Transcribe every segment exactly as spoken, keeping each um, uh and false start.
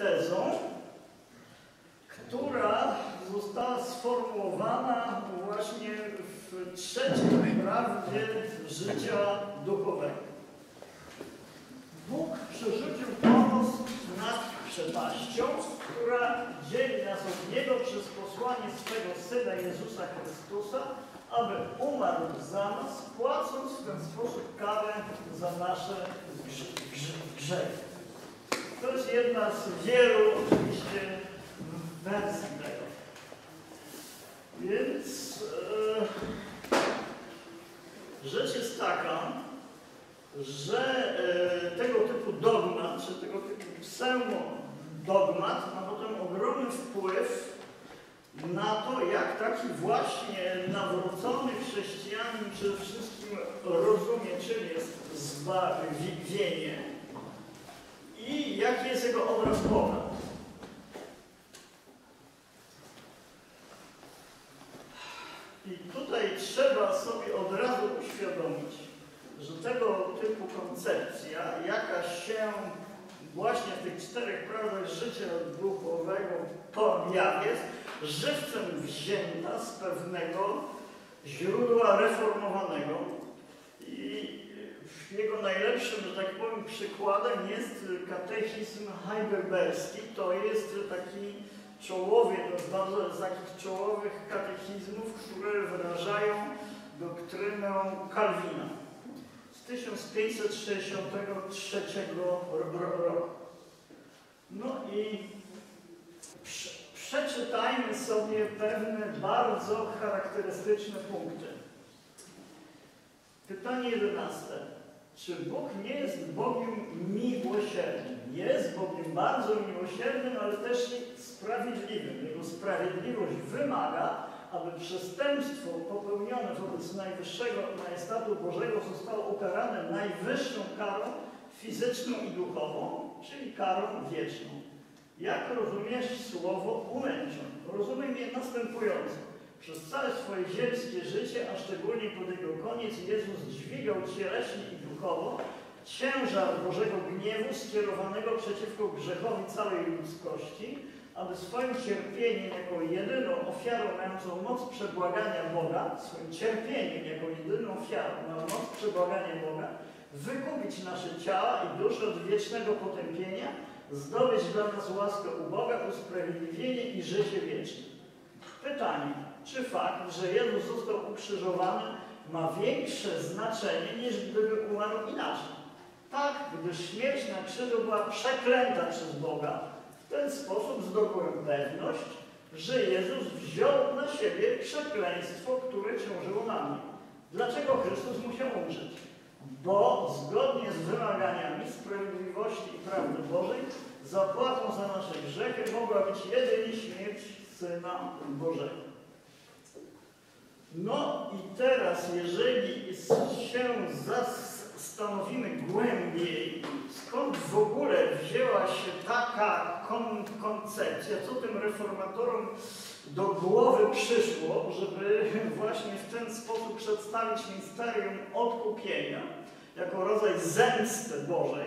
tezą, która została sformułowana właśnie w trzeciej prawdzie życia duchowego. Bóg przerzucił pomoc nad przepaścią, która dzieli nas od Niego przez posłanie swego Syna Jezusa Chrystusa, aby umarł za nas, płacąc w ten sposób karę za nasze grzechy. To jest jedna z wielu oczywiście wersji tego. Więc e, rzecz jest taka, że e, tego typu dogmat, czy tego typu pseudo-dogmat ma potem ogromny wpływ na to, jak taki właśnie nawrócony chrześcijanin przede wszystkim rozumie, czym jest zbawienie i jaki jest jego obraz Boga. I tutaj trzeba sobie od razu uświadomić, że tego typu koncepcja, jaka się właśnie w tych czterech prawach życia duchowego pojawia, jest żywcem wzięta z pewnego źródła reformowanego. I jego najlepszym, że tak powiem, przykładem jest katechizm heidelberski. To jest taki czołowy, to jest bardzo z takich czołowych katechizmów, które wyrażają doktrynę Kalwina z tysiąc pięćset sześćdziesiątego trzeciego roku. No i prze, przeczytajmy sobie pewne bardzo charakterystyczne punkty. Pytanie jedenaste. Czy Bóg nie jest Bogiem miłosiernym? Jest Bogiem bardzo miłosiernym, ale też sprawiedliwym. Jego sprawiedliwość wymaga, aby przestępstwo popełnione wobec Najwyższego Majestatu Bożego zostało ukarane najwyższą karą fizyczną i duchową, czyli karą wieczną. Jak rozumiesz słowo umęczon? Rozumiem je następująco. Przez całe swoje ziemskie życie, a szczególnie pod jego koniec, Jezus dźwigał cieleśnie i duchowo ciężar Bożego gniewu skierowanego przeciwko grzechowi całej ludzkości, aby swoim cierpieniem jako jedyną ofiarą mającą moc przebłagania Boga, swoim cierpieniem jako jedyną ofiarą mającą moc przebłagania Boga, wykupić nasze ciała i dusze od wiecznego potępienia, zdobyć dla nas łaskę u Boga, usprawiedliwienie i życie wieczne. Pytanie, czy fakt, że Jezus został ukrzyżowany, ma większe znaczenie, niż gdyby umarł inaczej? Tak, gdyż śmierć na krzyżu była przeklęta przez Boga, w ten sposób zdobyłem pewność, że Jezus wziął na siebie przekleństwo, które ciążyło na mnie. Dlaczego Chrystus musiał umrzeć? Bo zgodnie z wymaganiami sprawiedliwości i prawdy Bożej zapłatą za nasze grzechy mogła być jedynie śmierć Syna Bożego. No i teraz, jeżeli się zastanowimy głębiej, skąd w ogóle wzięła się taka kon koncepcja, co tym reformatorom do głowy przyszło, żeby właśnie w ten sposób przedstawić misterium odkupienia jako rodzaj zemsty Bożej,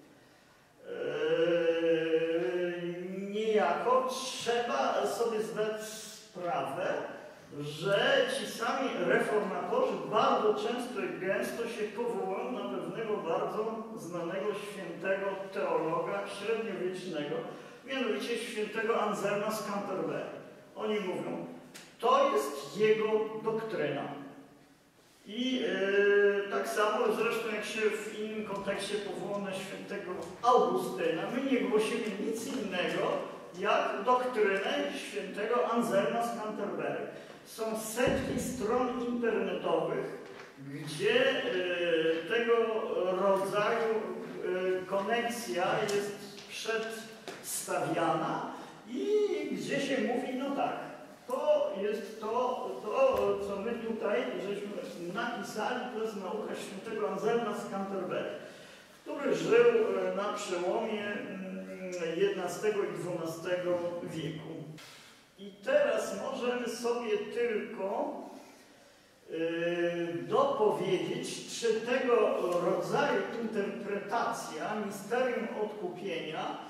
yy, niejako trzeba sobie zdać sprawę, że ci sami reformatorzy bardzo często i gęsto się powołują na pewnego bardzo znanego świętego teologa średniowiecznego, mianowicie świętego Anselma z Canterbury. Oni mówią, to jest jego doktryna. I yy, tak samo zresztą jak się w innym kontekście powołano na świętego Augustyna, my nie głosimy nic innego jak doktrynę świętego Anselma z Canterbury. Są setki stron internetowych, gdzie y, tego rodzaju y, konekcja jest przedstawiana i gdzie się mówi, no tak, to jest to, to co my tutaj żeśmy napisali, to jest nauka świętego Anselma z Canterbury, który żył na przełomie jedenastego i dwunastego wieku. I teraz możemy sobie tylko yy, dopowiedzieć, czy tego rodzaju interpretacja misterium odkupienia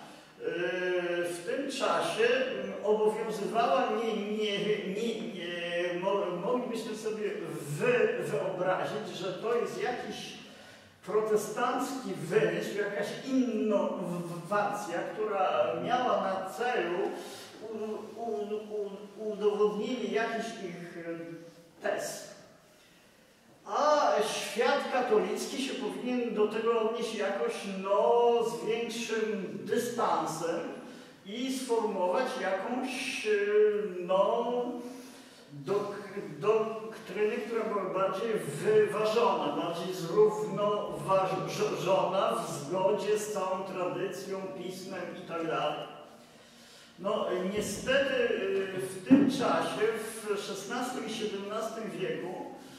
w tym czasie obowiązywała, nie, nie, nie, nie, moglibyśmy sobie wy, wyobrazić, że to jest jakiś protestancki wymysł, jakaś innowacja, która miała na celu u, u, u, udowodnienie jakichś ich tez. A świat katolicki się powinien do tego odnieść jakoś no, z większym dystansem i sformułować jakąś no, dok doktryny, która była bardziej wyważona, bardziej zrównoważona w zgodzie z całą tradycją, pismem i tak dalej. No niestety w tym czasie, w szesnastym i siedemnastym wieku,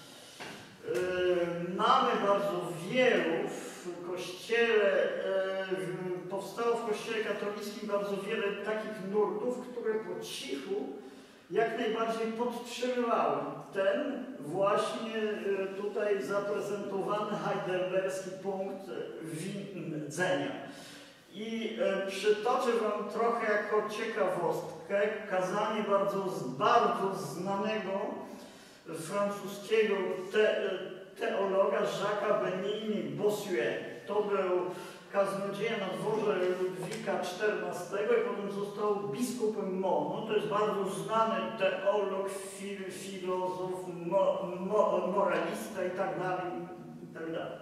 mamy bardzo wielu w kościele, powstało w kościele katolickim bardzo wiele takich nurtów, które po cichu jak najbardziej podtrzymywały ten właśnie tutaj zaprezentowany heidelberski punkt widzenia. I przytoczę wam trochę jako ciekawostkę kazanie bardzo, bardzo znanego francuskiego te, teologa Jacques'a Bénigne-Bossuet. To był kaznodzieja na dworze Ludwika czternastego i potem został biskupem Monu. To jest bardzo znany teolog, fil, filozof, mo, mo, moralista i tak dalej, i tak dalej.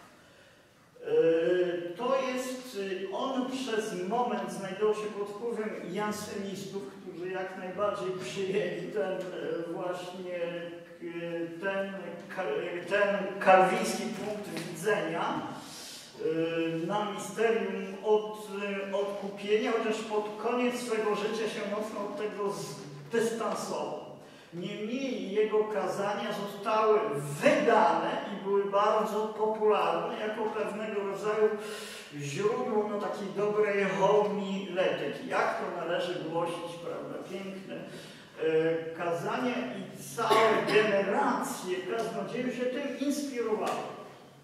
To jest, on przez moment znajdował się pod wpływem jansenistów, którzy jak najbardziej przyjęli ten właśnie ten, ten kalwiński punkt widzenia na misterium od, odkupienia, chociaż pod koniec swego życia się mocno od tego zdystansował. Niemniej jego kazania zostały wydane i były bardzo popularne jako pewnego rodzaju źródło no, takiej dobrej homiletyki. Jak to należy głosić, prawda, piękne e, kazania i całe generacje kaznodziejów się tym inspirowały.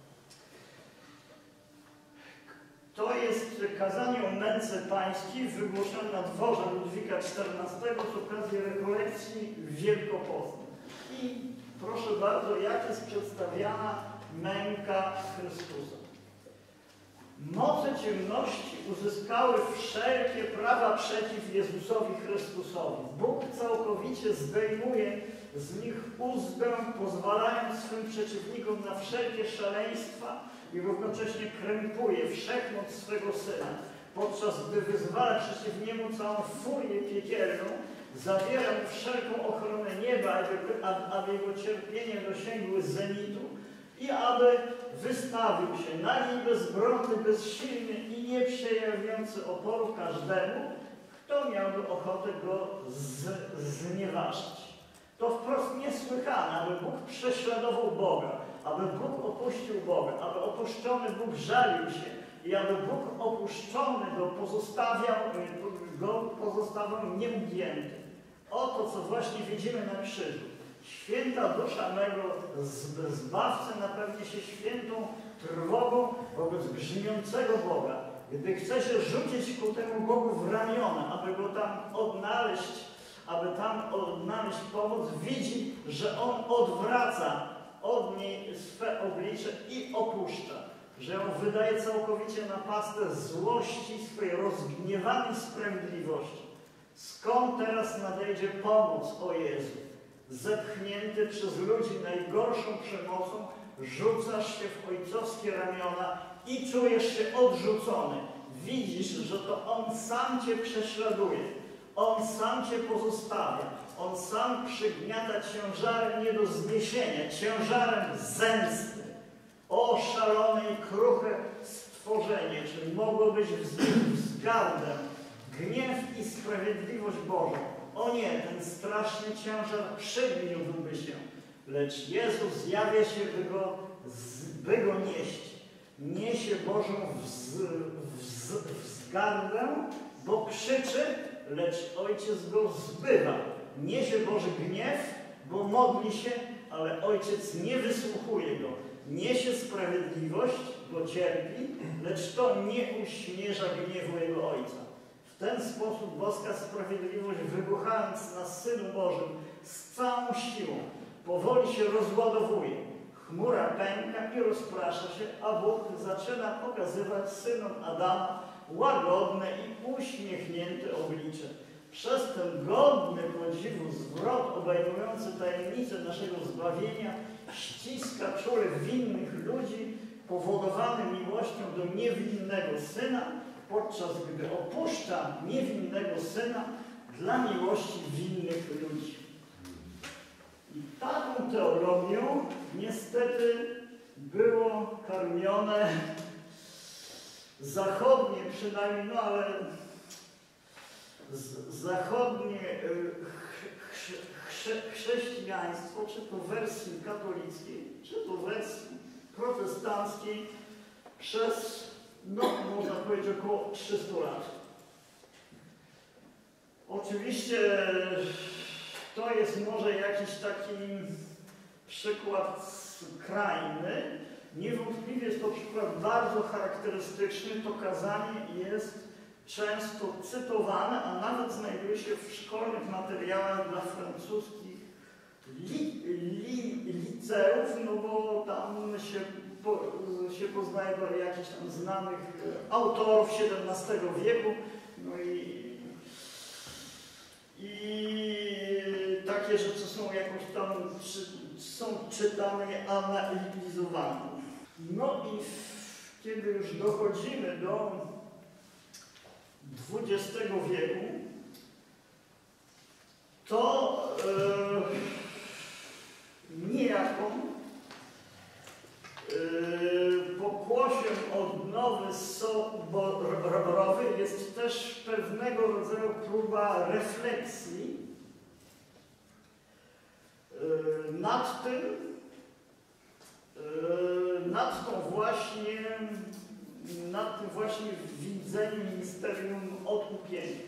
To jest kazanie o męce pańskiej wygłoszone na dworze Ludwika czternastego z okazji rekolekcji wielkopostnej. I proszę bardzo, jak jest przedstawiana męka Chrystusa. Moce ciemności uzyskały wszelkie prawa przeciw Jezusowi Chrystusowi. Bóg całkowicie zdejmuje z nich uzdę, pozwalając swym przeciwnikom na wszelkie szaleństwa i równocześnie krępuje wszechmoc swego Syna, podczas gdy wyzwala przeciw niemu całą furię piekielną, zawiera mu wszelką ochronę nieba, aby, aby jego cierpienie dosięgły zenitu i aby wystawił się nagi, bezbronny, bezsilny i nie przejawiający oporu każdemu, kto miałby ochotę go z, znieważyć. To wprost niesłychane, aby Bóg prześladował Boga, aby Bóg opuścił Boga, aby opuszczony Bóg żalił się i aby Bóg opuszczony go pozostawiał, go pozostawiał nieugięty. Oto, co właśnie widzimy na krzyżu. Święta dusza mego Zbawcy napełni się świętą trwogą wobec brzmiącego Boga. Gdy chce się rzucić ku temu Bogu w ramiona, aby go tam odnaleźć, aby tam odnaleźć pomoc, widzi, że On odwraca od niej swe oblicze i opuszcza, że ją wydaje całkowicie na pastę złości swojej rozgniewanej sprawiedliwości. Skąd teraz nadejdzie pomoc, o Jezu? Zepchnięty przez ludzi najgorszą przemocą, rzucasz się w ojcowskie ramiona i czujesz się odrzucony. Widzisz, że to On sam cię prześladuje. On sam cię pozostawia. On sam przygniata ciężarem nie do zniesienia, ciężarem zemsty. O szalone i kruche stworzenie, czy mogło być wzgardę, gniew i sprawiedliwość Bożą. O nie, ten straszny ciężar przygniótłby się, lecz Jezus zjawia się, by go, by go nieść. Niesie Bożą wz, wz, wzgardę, bo krzyczy, lecz Ojciec go zbywa. Niesie Boży gniew, bo modli się, ale Ojciec nie wysłuchuje go. Niesie sprawiedliwość, bo cierpi, lecz to nie uśmierza gniewu Jego Ojca. W ten sposób boska sprawiedliwość, wybuchając na Synu Bożym z całą siłą, powoli się rozładowuje. Chmura pęka i rozprasza się, a Bóg zaczyna pokazywać synom Adama łagodne i uśmiechnięte oblicze. Przez ten godny podziwu zwrot obejmujący tajemnicę naszego zbawienia ściska czule winnych ludzi powodowany miłością do niewinnego Syna, podczas gdy opuszcza niewinnego Syna dla miłości winnych ludzi. I taką teologią niestety było karmione zachodnie przynajmniej, no ale z, zachodnie ch, ch, chrześcijaństwo, czy to w wersji katolickiej, czy to w wersji protestanckiej przez, no można powiedzieć, około trzystu lat. Oczywiście to jest może jakiś taki przykład skrajny. Niewątpliwie jest to przykład bardzo charakterystyczny. To kazanie jest często cytowane, a nawet znajduje się w szkolnych materiałach dla francuskich li, li, liceów, no bo tam się, po, się poznaje do jakichś tam znanych autorów siedemnastego wieku. No i I takie rzeczy są jakoś tam czy, są czytane i analizowane. No i w, kiedy już dochodzimy do dwudziestego wieku, to e, niejako e, pokłosiem odnowy soborowej jest też pewnego rodzaju próba refleksji e, nad tym, e, nad tą właśnie, nad tym właśnie widzeniem misterium odkupienia.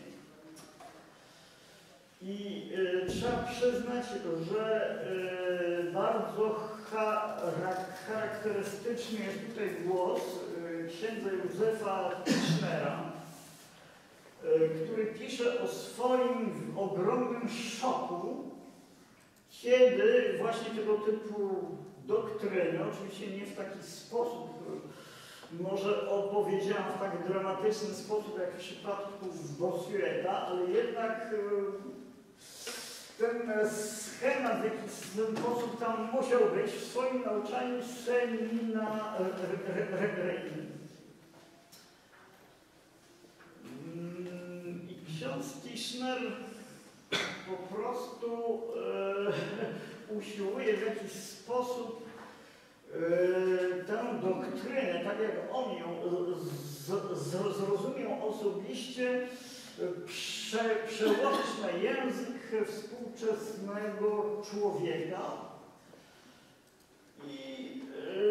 I e, trzeba przyznać, że e, bardzo cha, charakterystyczny jest tutaj głos e, księdza Józefa Tischnera, e, który pisze o swoim ogromnym szoku, kiedy właśnie tego typu doktryny, oczywiście nie w taki sposób, może opowiedziałam w tak dramatyczny sposób jak w przypadku Bossueta, ale jednak ten schemat w jakiś sposób tam musiał być w swoim nauczaniu seminaryjnym. I ksiądz Tischner po prostu e, usiłuje w jakiś sposób e, tę doktrynę, tak jak on ją z, z, zrozumiał osobiście, prze, przełożyć na język współczesnego człowieka. I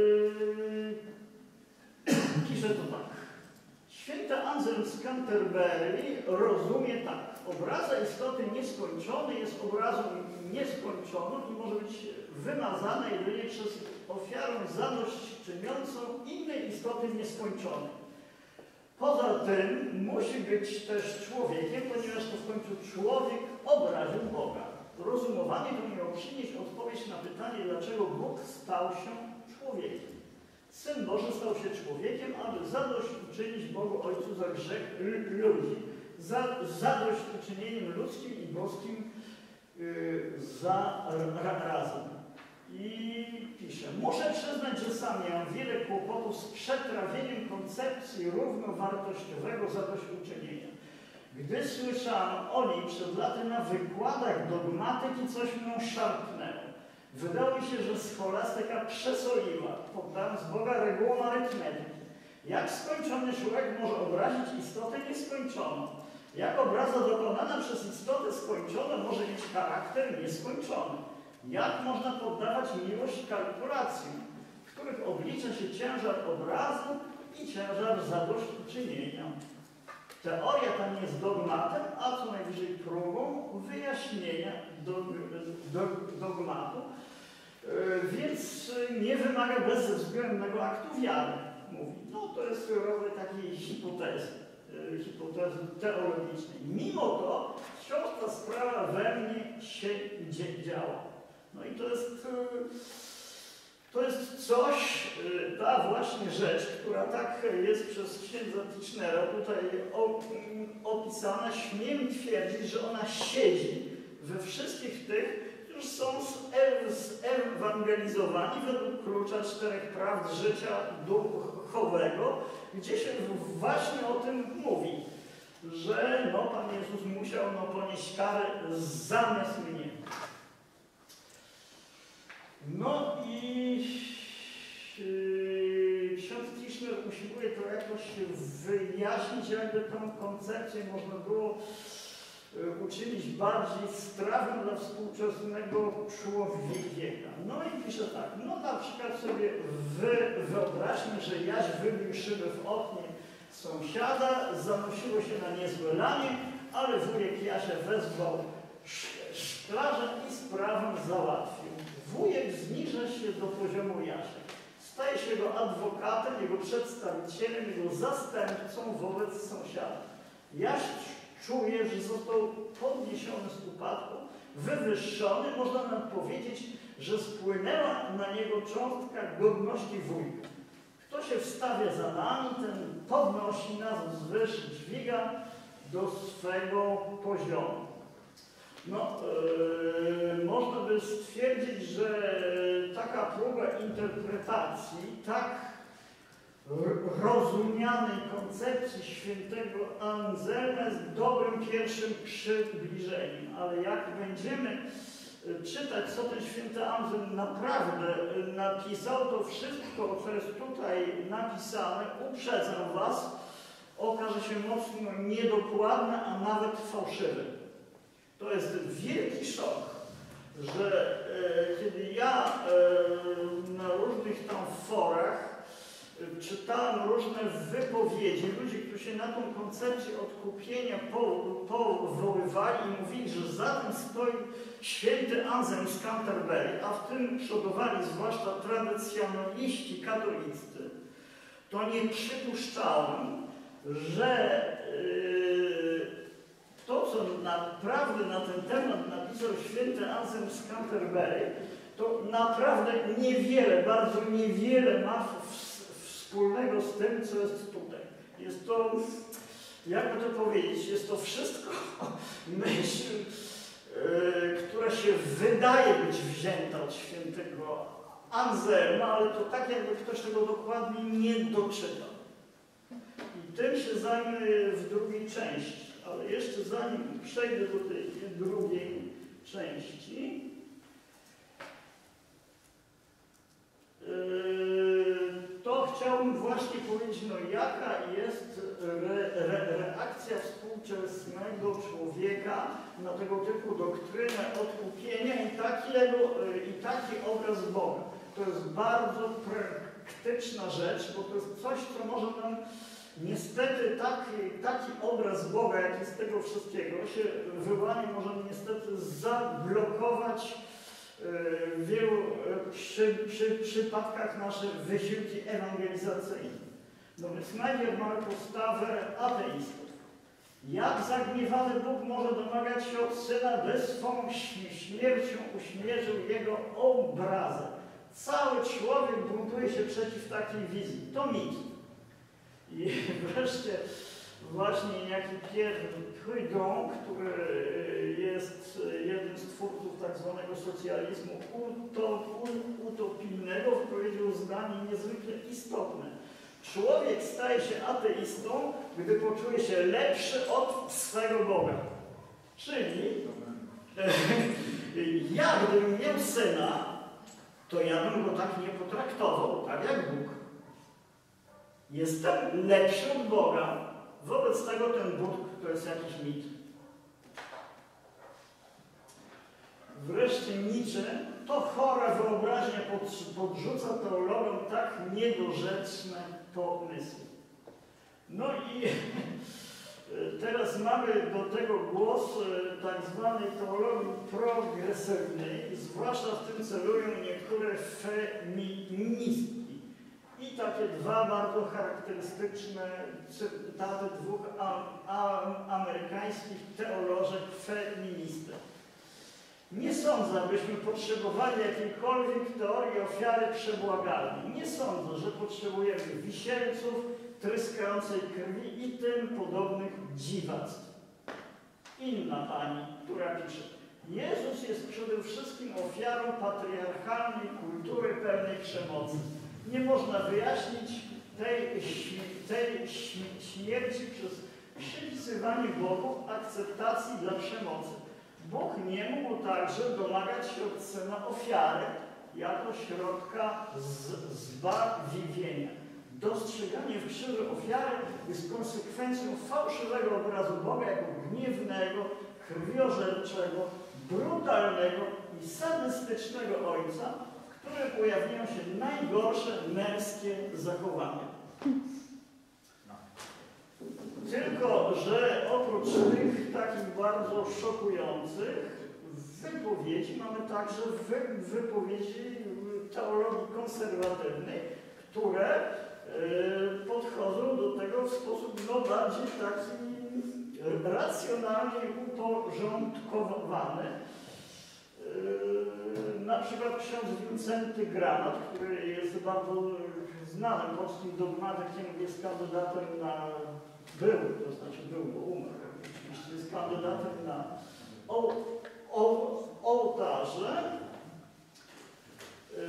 e, pisze to tak. Święty Anselm z Canterbury rozumie tak. Obraza istoty nieskończonej jest obrazą nieskończoną i może być wymazana jedynie przez ofiarę zadośćczyniącą innej istoty nieskończonej. Poza tym musi być też człowiekiem, ponieważ to w końcu człowiek obraził Boga. Rozumowanie to miało przynieść odpowiedź na pytanie, dlaczego Bóg stał się człowiekiem. Syn Boży stał się człowiekiem, aby zadośćuczynić Bogu Ojcu za grzech ludzi. Za zadośćuczynieniem ludzkim i boskim yy, zarazem. I pisze, muszę przyznać, że sam miałem wiele kłopotów z przetrawieniem koncepcji równowartościowego zadośćuczynienia. Gdy słyszałem o niej przed laty na wykładach dogmatyki, coś mną szarpnęło. Wydało mi się, że scholastyka przesoliła, poddając Boga regułom arytmetyki. Jak skończony człowiek może obrazić istotę nieskończoną? Jak obraza dokonana przez istotę skończoną może mieć charakter nieskończony? Jak można poddawać miłość kalkulacjom, w których oblicza się ciężar obrazu i ciężar zadośćuczynienia? Teoria ta jest dogmatem, a co najwyżej próbą wyjaśnienia dog, dog, dogmatu, yy, więc nie wymaga bezwzględnego aktu wiary. Mówi, no to jest rodzaj takiej hipotezy. hipotezy teologicznej. Mimo to wciąż ta sprawa we mnie się działa. No i to jest, to jest coś, ta właśnie rzecz, która tak jest przez księdza Tichnera tutaj opisana, śmiem twierdzić, że ona siedzi we wszystkich tych, którzy są zewangelizowani według klucza czterech prawd życia duchowego, gdzie się właśnie o tym mówi, że no, Pan Jezus musiał no, ponieść karę zamiast mnie. No i yy, ksiądz Tischner usiłuje to jakoś wyjaśnić, jakby tą koncepcję można było uczynić bardziej strawą dla współczesnego człowieka. No i pisze tak, no na przykład sobie wy, wyobraźmy, że Jaś wybił szybę w oknie sąsiada, zanosiło się na niezłe lanie, ale wujek Jasia wezwał szklarza i sprawę załatwił. Wujek zniża się do poziomu Jasia. Staje się jego adwokatem, jego przedstawicielem, jego zastępcą wobec sąsiada. Jaś czuje, że został podniesiony z upadku, wywyższony, można nam powiedzieć, że spłynęła na niego cząstka godności wujka. Kto się wstawia za nami, ten podnosi nas wzwyż, dźwiga do swego poziomu. No, yy, można by stwierdzić, że taka próba interpretacji tak rozumianej koncepcji świętego Anselma jest dobrym pierwszym przybliżeniem, ale jak będziemy czytać, co ten święty Anselm naprawdę napisał, to wszystko, co jest tutaj napisane, uprzedzam was, okaże się mocno niedokładne, a nawet fałszywe. To jest wielki szok, że e, kiedy ja e, na różnych tam forach czytałem różne wypowiedzi ludzi, którzy się na tą koncepcję odkupienia powoływali i mówili, że za tym stoi święty Anselm z Canterbury, a w tym przodowali zwłaszcza tradycjonaliści katoliccy, to nie przypuszczałem, że yy, to, co naprawdę na ten temat napisał święty Anselm z Canterbury, to naprawdę niewiele, bardzo niewiele ma w wspólnego z tym, co jest tutaj. Jest to, jakby to powiedzieć, jest to wszystko myśl, yy, która się wydaje być wzięta od świętego Anselma, ale to tak, jakby ktoś tego dokładnie nie doczytał. I tym się zajmę w drugiej części, ale jeszcze zanim przejdę do tej drugiej części, to chciałbym właśnie powiedzieć, no jaka jest re, re, reakcja współczesnego człowieka na tego typu doktrynę odkupienia i takiego, i taki obraz Boga. To jest bardzo praktyczna rzecz, bo to jest coś, co może nam niestety taki, taki obraz Boga, jaki z tego wszystkiego się wyłania, może niestety zablokować w wielu przy, przy, przypadkach nasze wysiłki ewangelizacyjne. No więc najpierw mamy postawę ateistów. Jak zagniewany Bóg może domagać się od Syna, by swą śmiercią uśmierzył Jego obrazę? Cały człowiek buntuje się przeciw takiej wizji. To mit. I wreszcie właśnie niejaki Pierre Proudhon, który jest jednym z twórców tak zwanego socjalizmu utopijnego, powiedział zdanie niezwykle istotne. Człowiek staje się ateistą, gdy poczuje się lepszy od swego Boga. Czyli ja, gdybym miał syna, to ja bym go tak nie potraktował, tak jak Bóg. Jestem lepszy od Boga, wobec tego ten Bóg to jest jakiś mit. Wreszcie Nietzsche to chora wyobraźnia pod, podrzuca teologom tak niedorzeczne pomysły. No i teraz mamy do tego głos tak zwanej teologii progresywnej, zwłaszcza w tym celują niektóre feministki. I takie dwa bardzo charakterystyczne cytaty dwóch a, a, amerykańskich teolożek feministek. Nie sądzę, abyśmy potrzebowali jakiejkolwiek teorii ofiary przebłagalnej. Nie sądzę, że potrzebujemy wisielców, tryskającej krwi i tym podobnych dziwactw. Inna pani, która pisze: Jezus jest przede wszystkim ofiarą patriarchalnej kultury pełnej przemocy. Nie można wyjaśnić tej, tej śmierci przez przypisywanie Bogu akceptacji dla przemocy. Bóg nie mógł także domagać się od syna ofiary jako środka z, zbawienia. Dostrzeganie w krzyżu ofiary jest konsekwencją fałszywego obrazu Boga jako gniewnego, krwiożerczego, brutalnego i sadystycznego ojca, w którym ujawniają się najgorsze męskie zachowania. Tylko że oprócz tych takich bardzo szokujących wypowiedzi mamy także wy, wypowiedzi teologii konserwatywnej, które y, podchodzą do tego w sposób no, bardziej taki racjonalnie uporządkowany. Yy, na przykład ksiądz Wincenty Granat, który jest bardzo znanym polskim dogmatykiem, jest kandydatem na, był, to znaczy był, bo umarł, oczywiście jest kandydatem na o, o, ołtarze. Yy,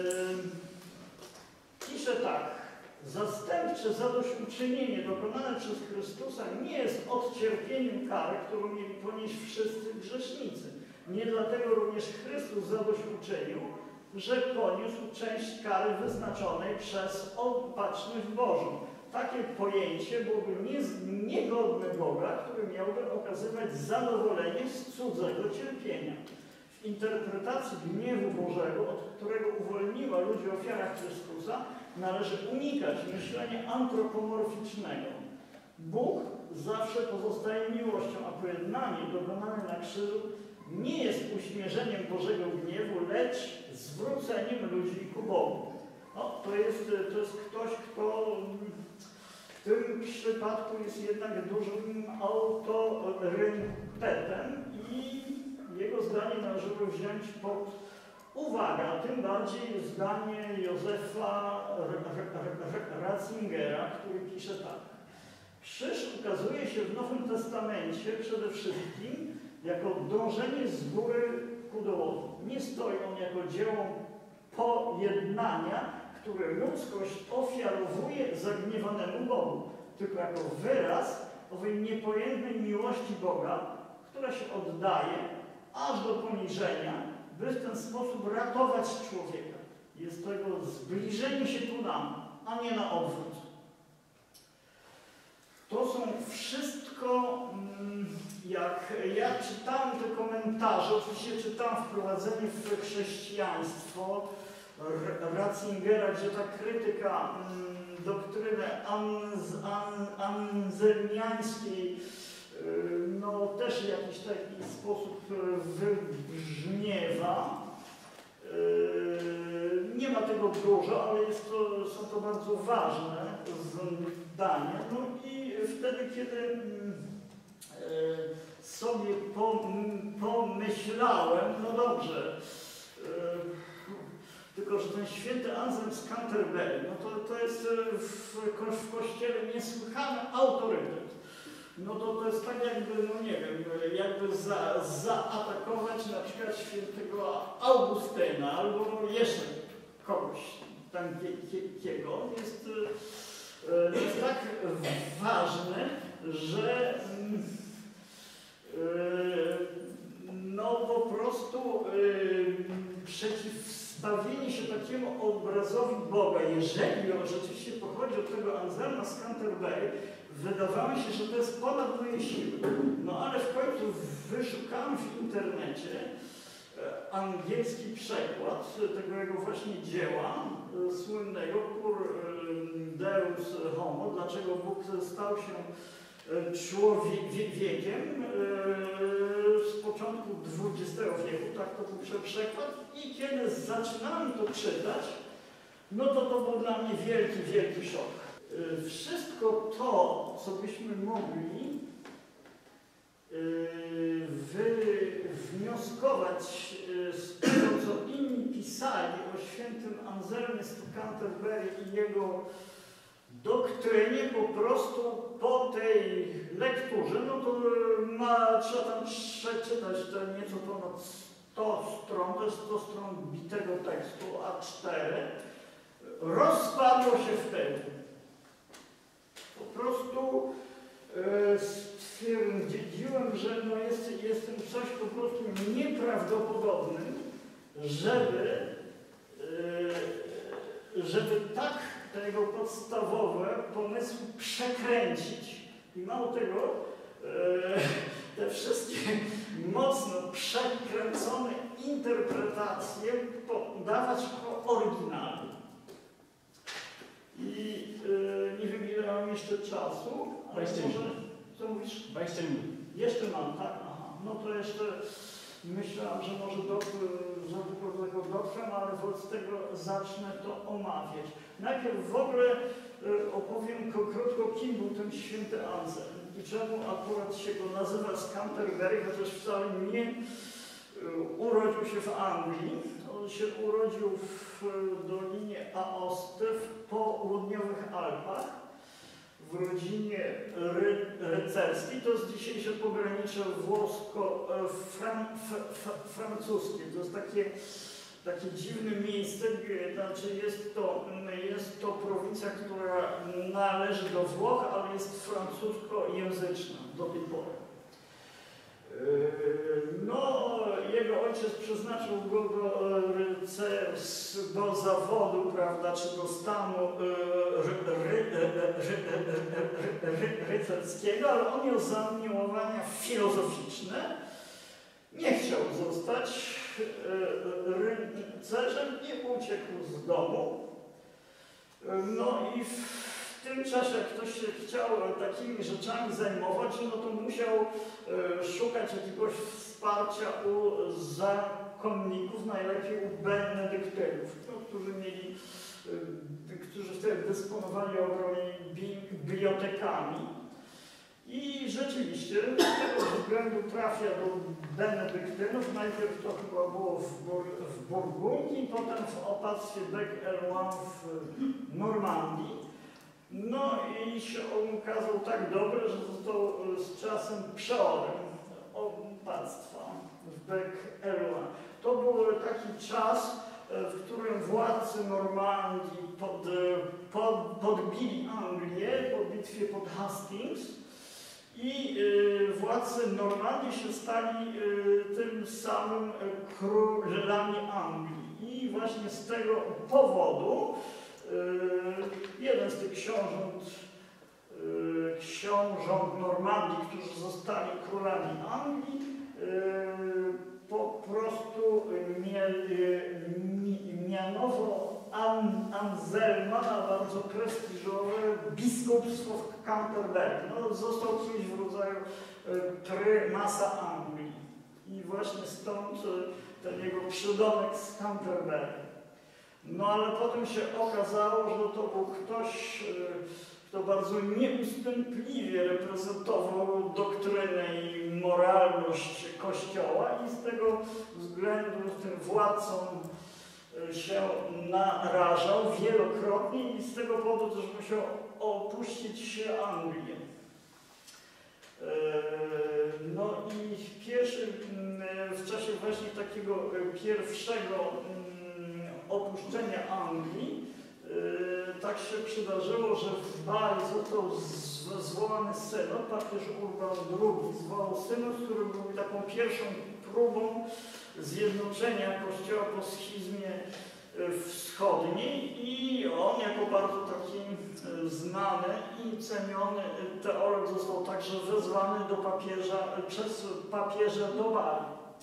pisze tak: zastępcze zadośćuczynienie dokonane przez Chrystusa nie jest odcierpieniem kary, którą mieli ponieść wszyscy grzesznicy. Nie dlatego również Chrystus zadośćuczynił, że poniósł część kary wyznaczonej przez opatrzność Bożą. Takie pojęcie byłoby niegodne Boga, który miałby okazywać zadowolenie z cudzego cierpienia. W interpretacji gniewu Bożego, od którego uwolniła ludzi ofiara Chrystusa, należy unikać myślenia antropomorficznego. Bóg zawsze pozostaje miłością, a pojednanie dokonane na krzyżu nie jest uśmierzeniem Bożego gniewu, lecz zwróceniem ludzi ku Bogu. No, to, jest, to jest ktoś, kto w tym przypadku jest jednak dużym autorytetem i jego zdanie należało wziąć pod uwagę, a tym bardziej zdanie Józefa Ratzingera, który pisze tak: krzyż ukazuje się w Nowym Testamencie przede wszystkim jako dążenie z góry ku dołowi. Nie stoi on jako dzieło pojednania, które ludzkość ofiarowuje zagniewanemu Bogu, tylko jako wyraz owej niepojętnej miłości Boga, która się oddaje aż do poniżenia, by w ten sposób ratować człowieka. Jest to jego zbliżenie się ku nam, a nie na odwrót. To są wszystko, jak ja czytałem te komentarze, oczywiście czytałem Wprowadzenie w chrześcijaństwo Ratzingera, gdzie ta krytyka doktryny anz, an, anzelmiańskiej no też w jakiś taki sposób wybrzmiewa. Nie ma tego dużo, ale jest to, są to bardzo ważne zdania. No i wtedy, kiedy sobie pomyślałem, no dobrze, tylko że ten święty Anselm z Canterbury, no to, to jest w, w Kościele niesłychany autorytet. No to, to jest tak jakby, no nie wiem, jakby za, zaatakować na przykład świętego Augustyna albo jeszcze kogoś takiego. Jest, jest tak ważny, że no po prostu przeciwstawienie się takiemu obrazowi Boga, jeżeli on rzeczywiście pochodzi od tego Anselma z Canterbury, wydawało się, że to jest ponad moje siły. No ale w końcu wyszukałem w internecie angielski przekład tego jego właśnie dzieła słynnego Cur Deus Homo, dlaczego Bóg stał się człowiekiem z początku dwudziestego wieku, tak to był przekład. I kiedy zaczynałem to czytać, no to to był dla mnie wielki, wielki szok. Wszystko to, co byśmy mogli wywnioskować z tego, co inni pisali o świętym Anselmie z Canterbury i jego doktrynie, po prostu po tej lekturze, no to ma, trzeba tam przeczytać te nieco ponad sto stron, to jest sto stron bitego tekstu A cztery, rozpadło się wtedy. Po prostu e, stwierdziłem, że no jest, jest tym coś po prostu nieprawdopodobnym, żeby, e, żeby tak te jego podstawowe pomysły przekręcić. I mało tego, e, te wszystkie mocno przekręcone interpretacje podawać jako oryginalne. I e, nie wiem, ile mam jeszcze czasu. dwadzieścia minut. Co mówisz? dwadzieścia minut. Jeszcze mam, tak? Aha. No to jeszcze myślałam, że może do, za dużo tego dotrwam, ale wobec tego zacznę to omawiać. Najpierw w ogóle e, opowiem krótko, kim był ten święty Anselm i czemu akurat się go nazywa z Canterbury, chociaż wcale nie e, urodził się w Anglii. On się urodził w Dolinie Aoste w południowych Alpach, w rodzinie ry rycerskiej. To jest dzisiejsze pogranicze włosko-francuskie. To jest takie, takie dziwne miejsce, znaczy jest to, jest to prowincja, która należy do Włoch, ale jest francuskojęzyczna do tej pory. No, jego ojciec przeznaczył go do, do zawodu, prawda, czy do stanu rycerskiego, ale on miał zamiłowania filozoficzne. Nie chciał zostać rycerzem i uciekł z domu. No i w tym czasie, jak ktoś się chciał takimi rzeczami zajmować, no to musiał szukać jakiegoś wsparcia u zakonników, najlepiej u benedyktynów, no, którzy mieli, którzy wtedy dysponowali ogromnymi bibliotekami. I rzeczywiście z tego względu trafia do benedyktynów. Najpierw to chyba było w, Bur w Burgundii, potem w opactwie Bec-Errois w Normandii. No i się on okazał tak dobry, że został z czasem przeorem opactwa w Bec-Errois. To był taki czas, w którym władcy Normandii pod, pod, podbili Anglię po bitwie pod Hastings. I y, władcy Normandii się stali y, tym samym królami Anglii. I właśnie z tego powodu y, jeden z tych książąt, y, książąt Normandii, którzy zostali królami Anglii, y, po prostu mianowo An Anselma na bardzo prestiżowe biskupstwo w Canterbury. No, został kimś w rodzaju prymasa Anglii. I właśnie stąd ten jego przydomek z Canterbury. No ale potem się okazało, że to był ktoś, kto bardzo nieustępliwie reprezentował doktrynę i moralność Kościoła i z tego względu tym władcom się narażał wielokrotnie i z tego powodu też musiał opuścić Anglię. No i w pierwszym, w czasie właśnie takiego pierwszego opuszczenia Anglii tak się przydarzyło, że w Bari został zwołany synod, papież Urban drugi zwołał synod, który był taką pierwszą próbą zjednoczenia Kościoła po schizmie wschodniej i on jako bardzo taki znany i ceniony teolog został także wezwany do papieża, przez papieża do Bari.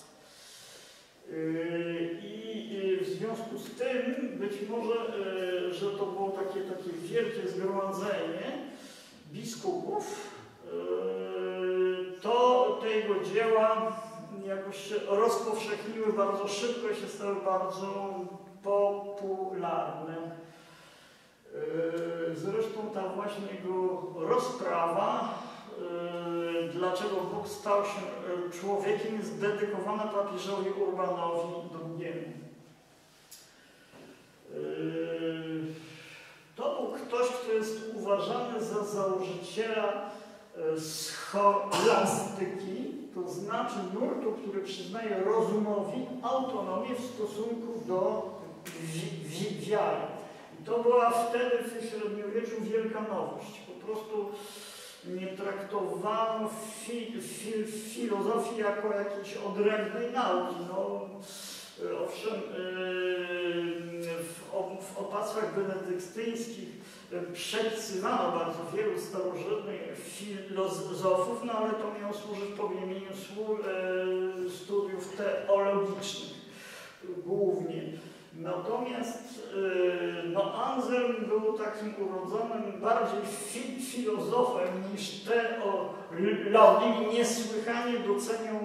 I w związku z tym, być może, że to było takie, takie wielkie zgromadzenie biskupów, to tego dzieła jakoś się rozpowszechniły bardzo szybko i się stały bardzo popularne. Zresztą ta właśnie jego rozprawa, dlaczego Bóg stał się człowiekiem, jest dedykowana papieżowi Urbanowi drugiemu. To był ktoś, kto jest uważany za założyciela scholastyki, to znaczy nurtu, który przyznaje rozumowi autonomię w stosunku do wi wi wiary. I to była wtedy w średniowieczu wielka nowość. Po prostu nie traktowano fi fi filozofii jako jakiejś odrębnej nauki. No, owszem, w, w opactwach benedyktyńskich przepisywano bardzo wielu starożytnych filozofów, no ale to miało służyć pogłębieniu studiów teologicznych głównie. Natomiast no, Anselm był takim urodzonym bardziej fi filozofem niż teologiem i niesłychanie doceniał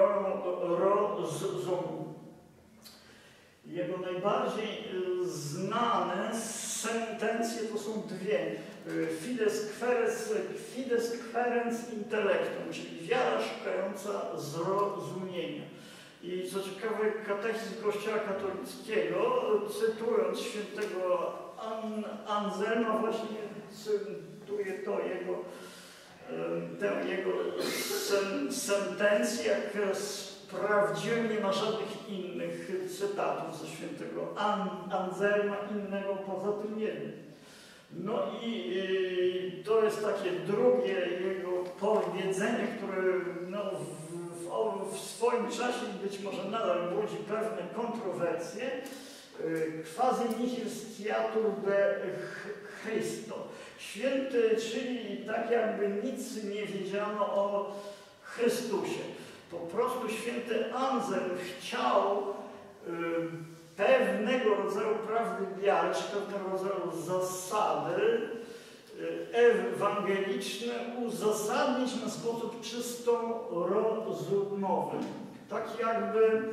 rozumu. Jego najbardziej znane sentencje to są dwie. Fides querens, fides querens intellectum, czyli wiara szukająca zrozumienia. I co ciekawe, katechizm Kościoła katolickiego, cytując świętego An Anselma, właśnie cytuje to jego, tę jego sen sentencję, jak sprawdziłem, nie ma żadnych innych cytatów ze świętego An Anselma, innego poza tym nie wiem. No i y, to jest takie drugie jego powiedzenie, które no, w, w, w swoim czasie być może nadal budzi pewne kontrowersje. Quasi nihil sciatur de Christo. Święty, czyli tak jakby nic nie wiedziano o Chrystusie. Po prostu święty Anselm chciał y, pewnego rodzaju prawdy wiary, czy pewnego rodzaju zasady ewangeliczne uzasadnić na sposób czysto rozumowy. Tak jakby,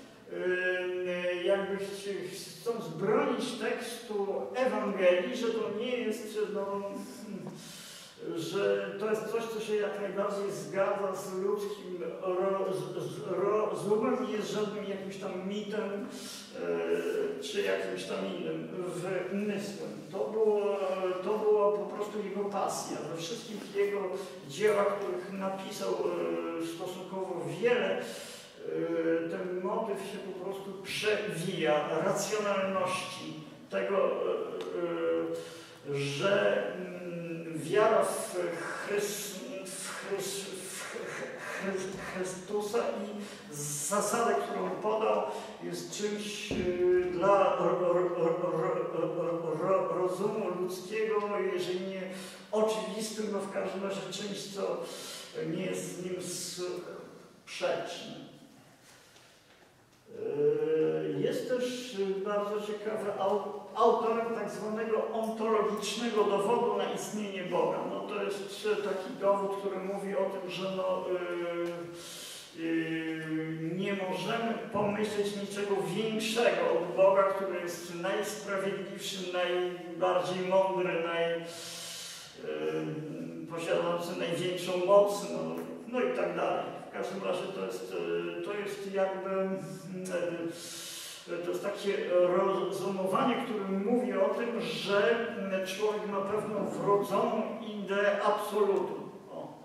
jakby chcąc bronić tekstu Ewangelii, że to nie jest, no, że to jest coś, co się jak najbardziej zgadza z ludzkim rozumem i jest żadnym jakimś tam mitem czy jakimś tam innym wymysłem. To było, to było po prostu jego pasja. We wszystkich jego dziełach, których napisał stosunkowo wiele, ten motyw się po prostu przewija, racjonalności tego, że wiara w, Chrys, w, Chrys, w Chrystusa i zasadę, którą podał, jest czymś dla rozumu ludzkiego, jeżeli nie oczywistym, no w każdym razie czymś, co nie jest z nim sprzeczne. Jest też bardzo ciekawy autorem tak zwanego ontologicznego dowodu na istnienie Boga. No to jest taki dowód, który mówi o tym, że no, yy, yy, nie możemy pomyśleć niczego większego od Boga, który jest najsprawiedliwszy, najbardziej mądry, naj, yy, posiadający największą moc, no, no i tak dalej. W każdym razie to jest, to jest jakby, to jest takie rozumowanie, które mówi o tym, że człowiek ma pewną wrodzoną ideę absolutu. O.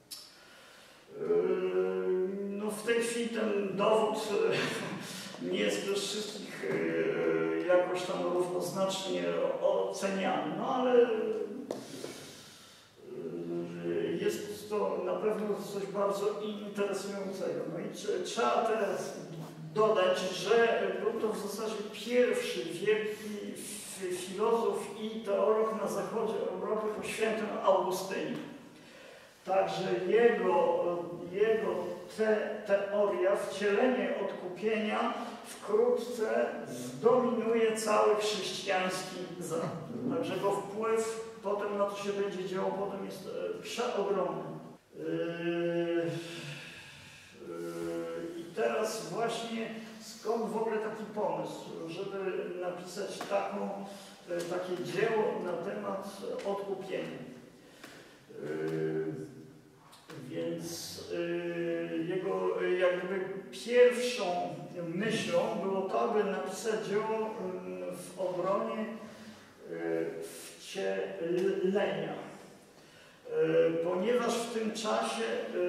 No w tej chwili ten dowód nie jest przez wszystkich jakoś tam równoznacznie oceniany, no ale jest to na pewno coś bardzo interesującego. No i trzeba teraz dodać, że był to w zasadzie pierwszy wielki filozof i teolog na zachodzie Europy po świętym Augustynie. Także jego, jego te, teoria, wcielenie odkupienia wkrótce zdominuje cały chrześcijański Zachód. Także jego wpływ potem na to się będzie działo, potem jest przeogromny. Yy, yy, I teraz właśnie skąd w ogóle taki pomysł, żeby napisać taką takie dzieło na temat odkupienia. Więc jego jakby pierwszą myślą było to, aby napisać dzieło w obronie wcielenia. Ponieważ w tym czasie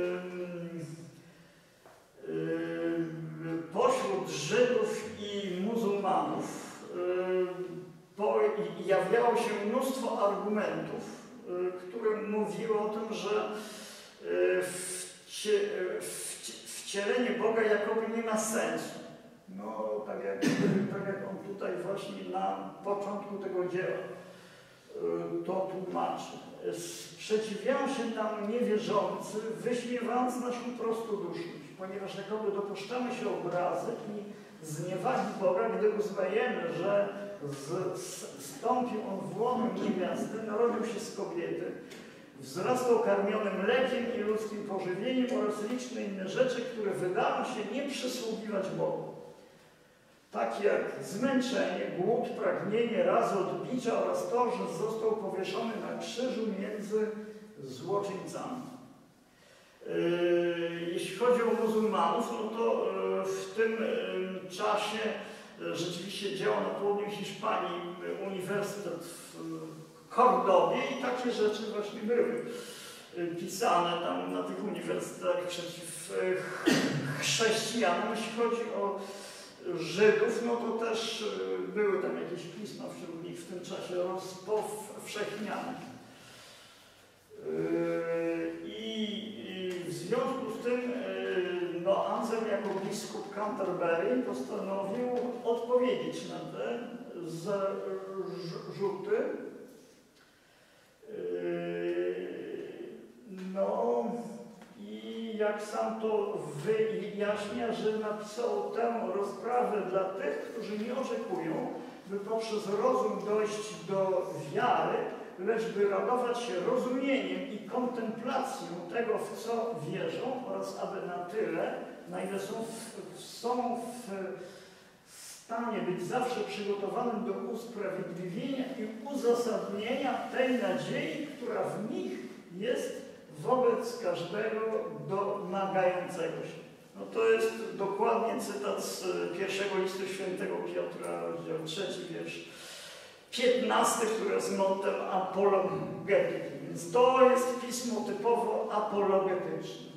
pośród Żydów i muzułmanów pojawiało się mnóstwo argumentów, które mówiły o tym, że wcielenie Boga jakoby nie ma sensu. No, tak jak, tak jak on tutaj właśnie na początku tego dzieła to tłumaczy. Sprzeciwiają się tam niewierzący, wyśmiewając naszą prostoduszność, ponieważ jakoby dopuszczamy się obrazy i zniewagi Boga, gdy uznajemy, że z, zstąpił on w łono niewiasty, narodził się z kobiety, wzrastał karmiony mlekiem i ludzkim pożywieniem oraz liczne inne rzeczy, które wydają się nie przysługiwać Bogu. Takie jak zmęczenie, głód, pragnienie, razy odbicia oraz to, że został powieszony na krzyżu między złoczyńcami. Jeśli chodzi o muzułmanów, no to w tym czasie rzeczywiście działał na południu Hiszpanii uniwersytet w Kordobie i takie rzeczy właśnie były pisane tam na tych uniwersytetach przeciw chrześcijanom. Jeśli chodzi o Żydów, no to też były tam jakieś pisma wśród nich w tym czasie rozpowszechniane. I w związku z tym no, Anselm jako biskup Canterbury postanowił odpowiedzieć na te zarzuty. No i jak sam to wyjaśnia, że napisał tę rozprawę dla tych, którzy nie oczekują, by poprzez rozum dojść do wiary, lecz by radować się rozumieniem i kontemplacją tego, w co wierzą, oraz aby na tyle, na ile są w, są w stanie być zawsze przygotowanym do usprawiedliwienia i uzasadnienia tej nadziei, która w nich jest wobec każdego domagającego się. No to jest dokładnie cytat z pierwszego listu świętego Piotra, rozdział trzeci, wiersz piętnasty, które jest motem apologetyki. Więc to jest pismo typowo apologetyczne.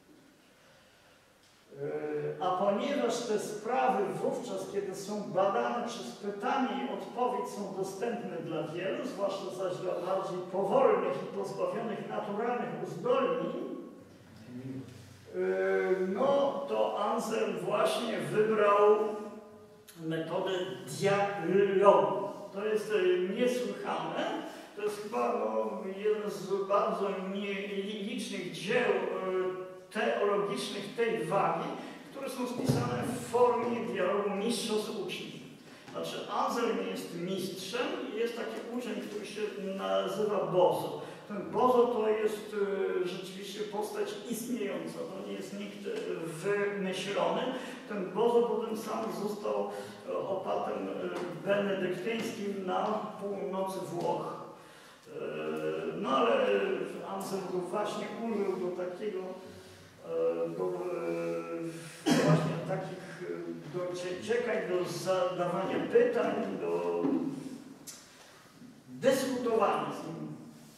A ponieważ te sprawy wówczas, kiedy są badane przez pytanie i odpowiedź, są dostępne dla wielu, zwłaszcza zaś dla bardziej powolnych i pozbawionych naturalnych uzdolnień, no to Anselm właśnie wybrał metodę dialogu. To jest niesłychane. To jest chyba no, jeden z bardzo nielicznych dzieł teologicznych tej wagi, które są spisane w formie dialogu mistrza z uczniem. Znaczy Anselm jest mistrzem i jest taki uczeń, który się nazywa Bozo. Ten Bozo to jest y, rzeczywiście postać istniejąca, to nie jest nikt wymyślony. Ten Bozo potem sam został opatem benedyktyńskim na północy Włoch. Y, no ale Anselm go właśnie użył do takiego, y, do y, właśnie takich do ciekań, do zadawania pytań, do dyskutowania z nim.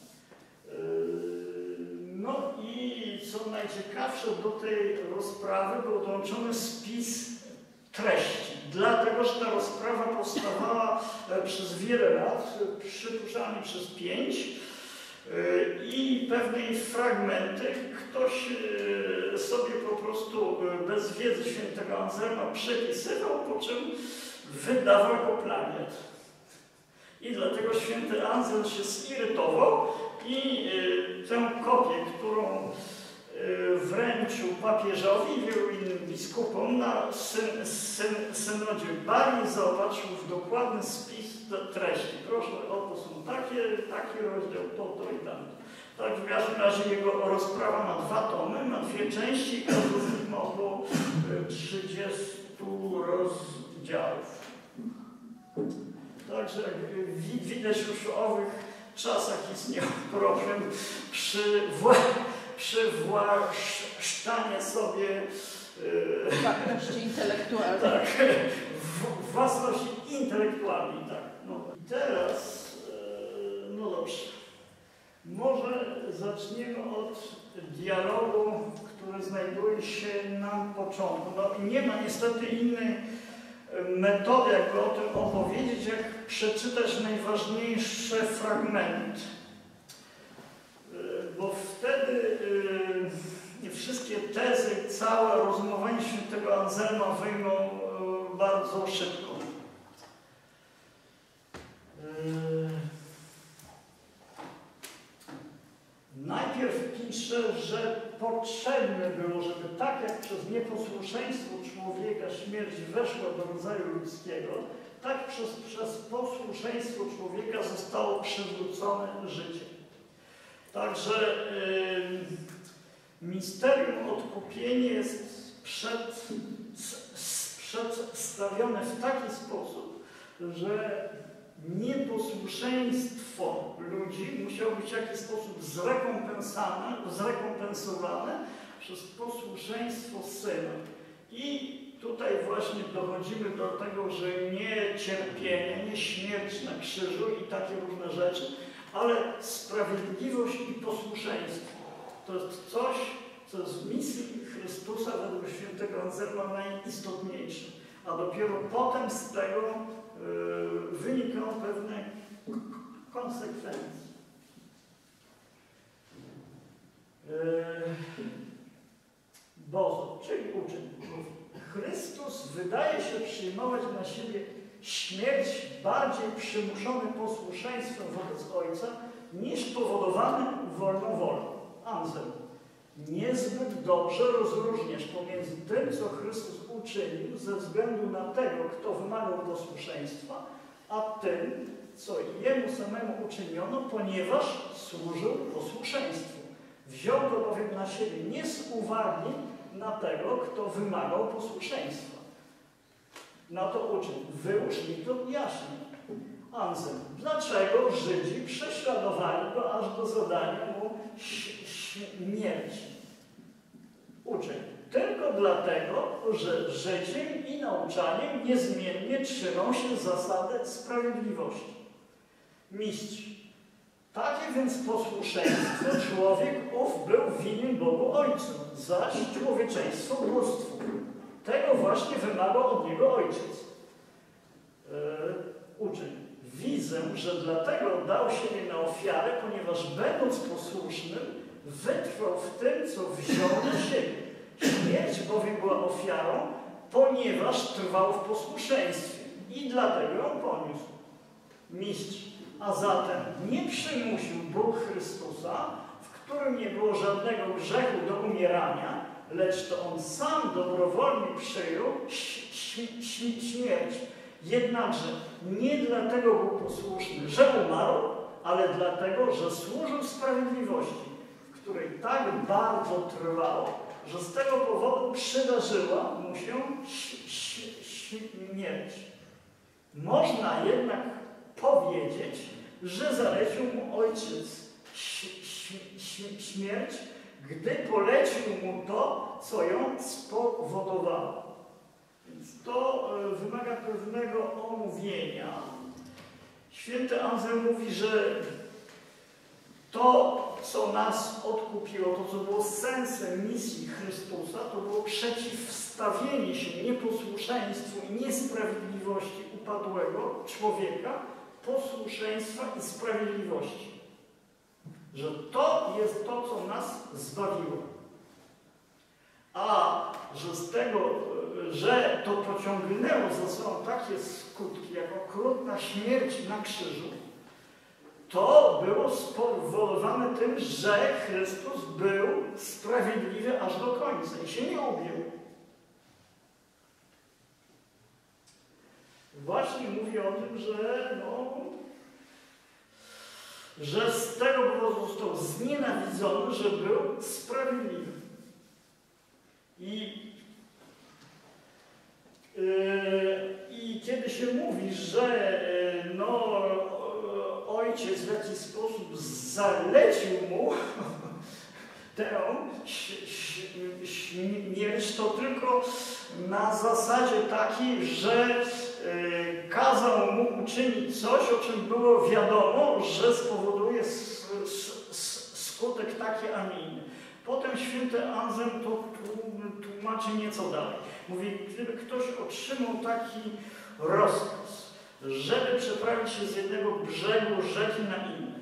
No i co najciekawsze, do tej rozprawy był dołączony spis treści, dlatego że ta rozprawa powstawała przez wiele lat, przypuszczalnie przez pięć, i pewne fragmenty ktoś sobie po prostu bez wiedzy świętego Anselma przepisywał, po czym wydawał jako plagiat. I dlatego święty Anselm się zirytował i y, tę kopię, którą y, wręczył papieżowi i wielu innym biskupom na syn, syn, synodzie Bari, zobaczył w dokładny spis treści. Proszę, oto są takie, taki rozdział, to, to i tamto. Tak, w każdym razie jego rozprawa ma dwa tomy, ma dwie części i każdy z nich ma około trzydziestu rozdziałów. Także widać już w owych czasach istniał problem przy, wła przywłaszczanie sobie własności intelektualnej. Tak, własności intelektualnej, tak. No. I teraz, no dobrze, może zaczniemy od dialogu, który znajduje się na początku. No, nie ma niestety innej metody, jakby o tym opowiedzieć, jak przeczytać najważniejsze fragmenty. Bo wtedy yy, wszystkie tezy, całe rozumowanie świętego Anselma wyjmą yy, bardzo szybko. Yy. Najpierw pisze, że potrzebne było, żeby tak jak przez nieposłuszeństwo człowieka śmierć weszła do rodzaju ludzkiego, tak przez, przez posłuszeństwo człowieka zostało przywrócone życie. Także yy, misterium odkupienia jest przed, s, przedstawione w taki sposób, że nieposłuszeństwo ludzi musiało być w jakiś sposób zrekompensowane, zrekompensowane przez posłuszeństwo Syna. I tutaj właśnie dochodzimy do tego, że nie cierpienie, nie śmierć na krzyżu i takie różne rzeczy, ale sprawiedliwość i posłuszeństwo. To jest coś, co jest w misji Chrystusa według świętego Anselma najistotniejsze. A dopiero potem z tego yy, wynikają pewne konsekwencje. Yy, Bozo, czyli uczeń. Chrystus wydaje się przyjmować na siebie śmierć bardziej przymuszony posłuszeństwem wobec Ojca, niż powodowany wolną wolą. Anselm. Niezbyt dobrze rozróżniasz pomiędzy tym, co Chrystus uczynił ze względu na tego, kto wymagał posłuszeństwa, a tym, co Jemu samemu uczyniono, ponieważ służył posłuszeństwu. Wziął to bowiem na siebie nie z uwagi na tego, kto wymagał posłuszeństwa. Na to uczeń. Wyucz mi to jaśniej. Anselm. Dlaczego Żydzi prześladowali go aż do zadania mu śmierci? Uczeń. Tylko dlatego, że życiem i nauczaniem niezmiennie trzymał się zasady sprawiedliwości. Mistrz. Takie więc posłuszeństwo człowiek ów był winien Bogu Ojcu, zaś człowieczeństwo bóstwu. Tego właśnie wymagał od niego Ojciec. Yy, uczeń. Widzę, że dlatego dał siebie na ofiarę, ponieważ będąc posłusznym, wytrwał w tym, co wziął na siebie. Śmierć bowiem była ofiarą, ponieważ trwał w posłuszeństwie i dlatego ją poniósł. Mistrz. A zatem nie przymusił Bóg Chrystusa, w którym nie było żadnego grzechu do umierania, lecz to On sam dobrowolnie przyjął śmierć. Jednakże nie dlatego był posłuszny, że umarł, ale dlatego, że służył sprawiedliwości, w której tak bardzo trwało, że z tego powodu przydarzyła mu się śmierć. Można jednak powiedzieć, że zalecił mu Ojciec śmierć, gdy polecił mu to, co ją spowodowało. Więc to wymaga pewnego omówienia. Święty Anselm mówi, że to, co nas odkupiło, to, co było sensem misji Chrystusa, to było przeciwstawienie się nieposłuszeństwu i niesprawiedliwości upadłego człowieka, posłuszeństwa i sprawiedliwości. Że to jest to, co nas zbawiło. A że z tego, że to pociągnęło za sobą takie skutki, jak okrutna śmierć na krzyżu, to było spowodowane tym, że Chrystus był sprawiedliwy aż do końca i się nie ubił. Właśnie mówi o tym, że, no, że z tego powodu został znienawidzony, że był sprawiedliwy. I, yy, i kiedy się się mówi, że no, ojciec w jakiś sposób zalecił mu tę śmierć, to tylko na zasadzie takiej, że kazał mu uczynić coś, o czym było wiadomo, że spowoduje skutek taki, a nie inny. Potem święty Anselm to tłumaczy nieco dalej. Mówi, gdyby ktoś otrzymał taki rozkaz, żeby przeprawić się z jednego brzegu rzeki na inny,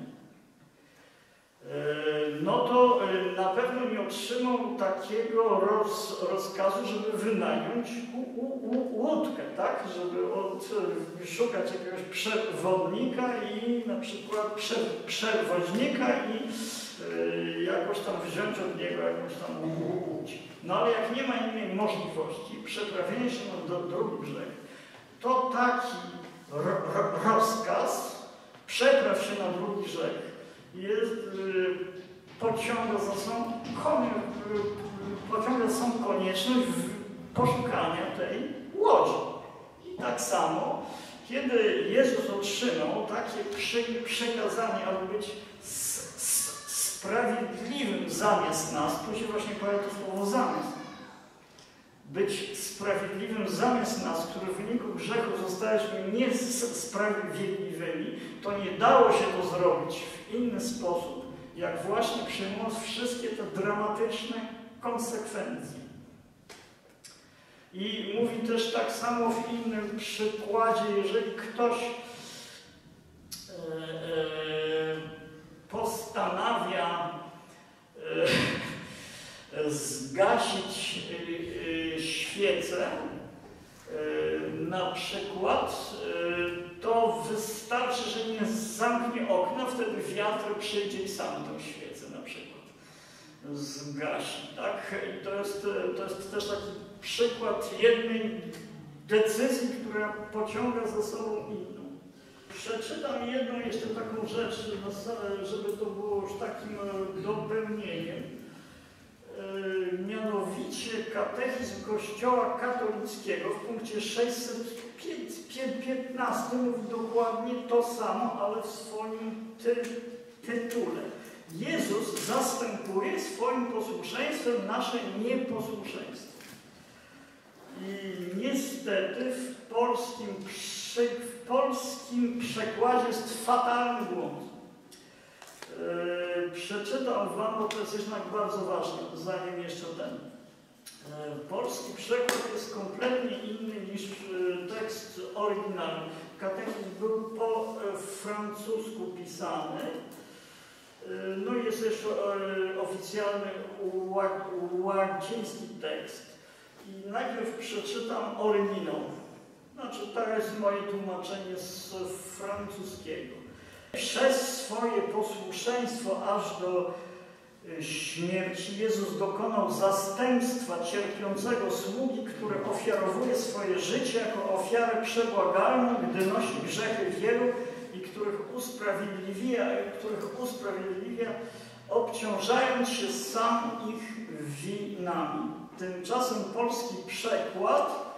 no to na pewno nie otrzymał takiego roz, rozkazu, żeby wynająć u, u, u, łódkę, tak? Żeby od, szukać jakiegoś przewodnika i na przykład prze, przewoźnika i y, jakoś tam wziąć od niego jakąś tam łódź. No ale jak nie ma innej możliwości przeprawienia się na do, drugi brzeg, to taki ro, ro, rozkaz, przepraw się na drugi brzeg, jest, y, pociąga za sobą, konie, y, pociąga za sobą konieczność poszukania tej łodzi. I tak samo, kiedy Jezus otrzymał takie przy, przykazanie, aby być s, s, sprawiedliwym zamiast nas, tu się właśnie pojawia to słowo zamiast, być sprawiedliwym zamiast nas, który w wyniku grzechu zostaliśmy niesprawiedliwymi, to nie dało się to zrobić w inny sposób, jak właśnie przyjmując wszystkie te dramatyczne konsekwencje. I mówi też tak samo w innym przykładzie, jeżeli ktoś e, e, postanawia e, zgasić e, świecę, na przykład, to wystarczy, że nie zamknie okna, wtedy wiatr przyjdzie i sam tę świecę na przykład zgasi. Tak? I to jest, to jest też taki przykład jednej decyzji, która pociąga za sobą inną. Przeczytam jedną jeszcze taką rzecz, żeby to było już takim dopełnieniem. Mianowicie katechizm Kościoła katolickiego w punkcie sześćset piętnaście mówi dokładnie to samo, ale w swoim ty tytule. Jezus zastępuje swoim posłuszeństwem nasze nieposłuszeństwo. I niestety w polskim, przy, w polskim przekładzie jest fatalny błąd. Yy, przeczytam wam, bo to jest jednak bardzo ważne, zanim jeszcze ten. Yy, polski przekład jest kompletnie inny niż yy, tekst oryginalny. Katechizm był po yy, francusku pisany. Yy, no i jest jeszcze yy, oficjalny łaciński tekst. I najpierw przeczytam oryginał. Znaczy, to jest moje tłumaczenie z francuskiego. Przez swoje posłuszeństwo aż do śmierci Jezus dokonał zastępstwa cierpiącego sługi, który ofiarowuje swoje życie jako ofiarę przebłagalną, gdy nosi grzechy wielu i których usprawiedliwia, których usprawiedliwia obciążając się sam ich winami. Tymczasem polski przekład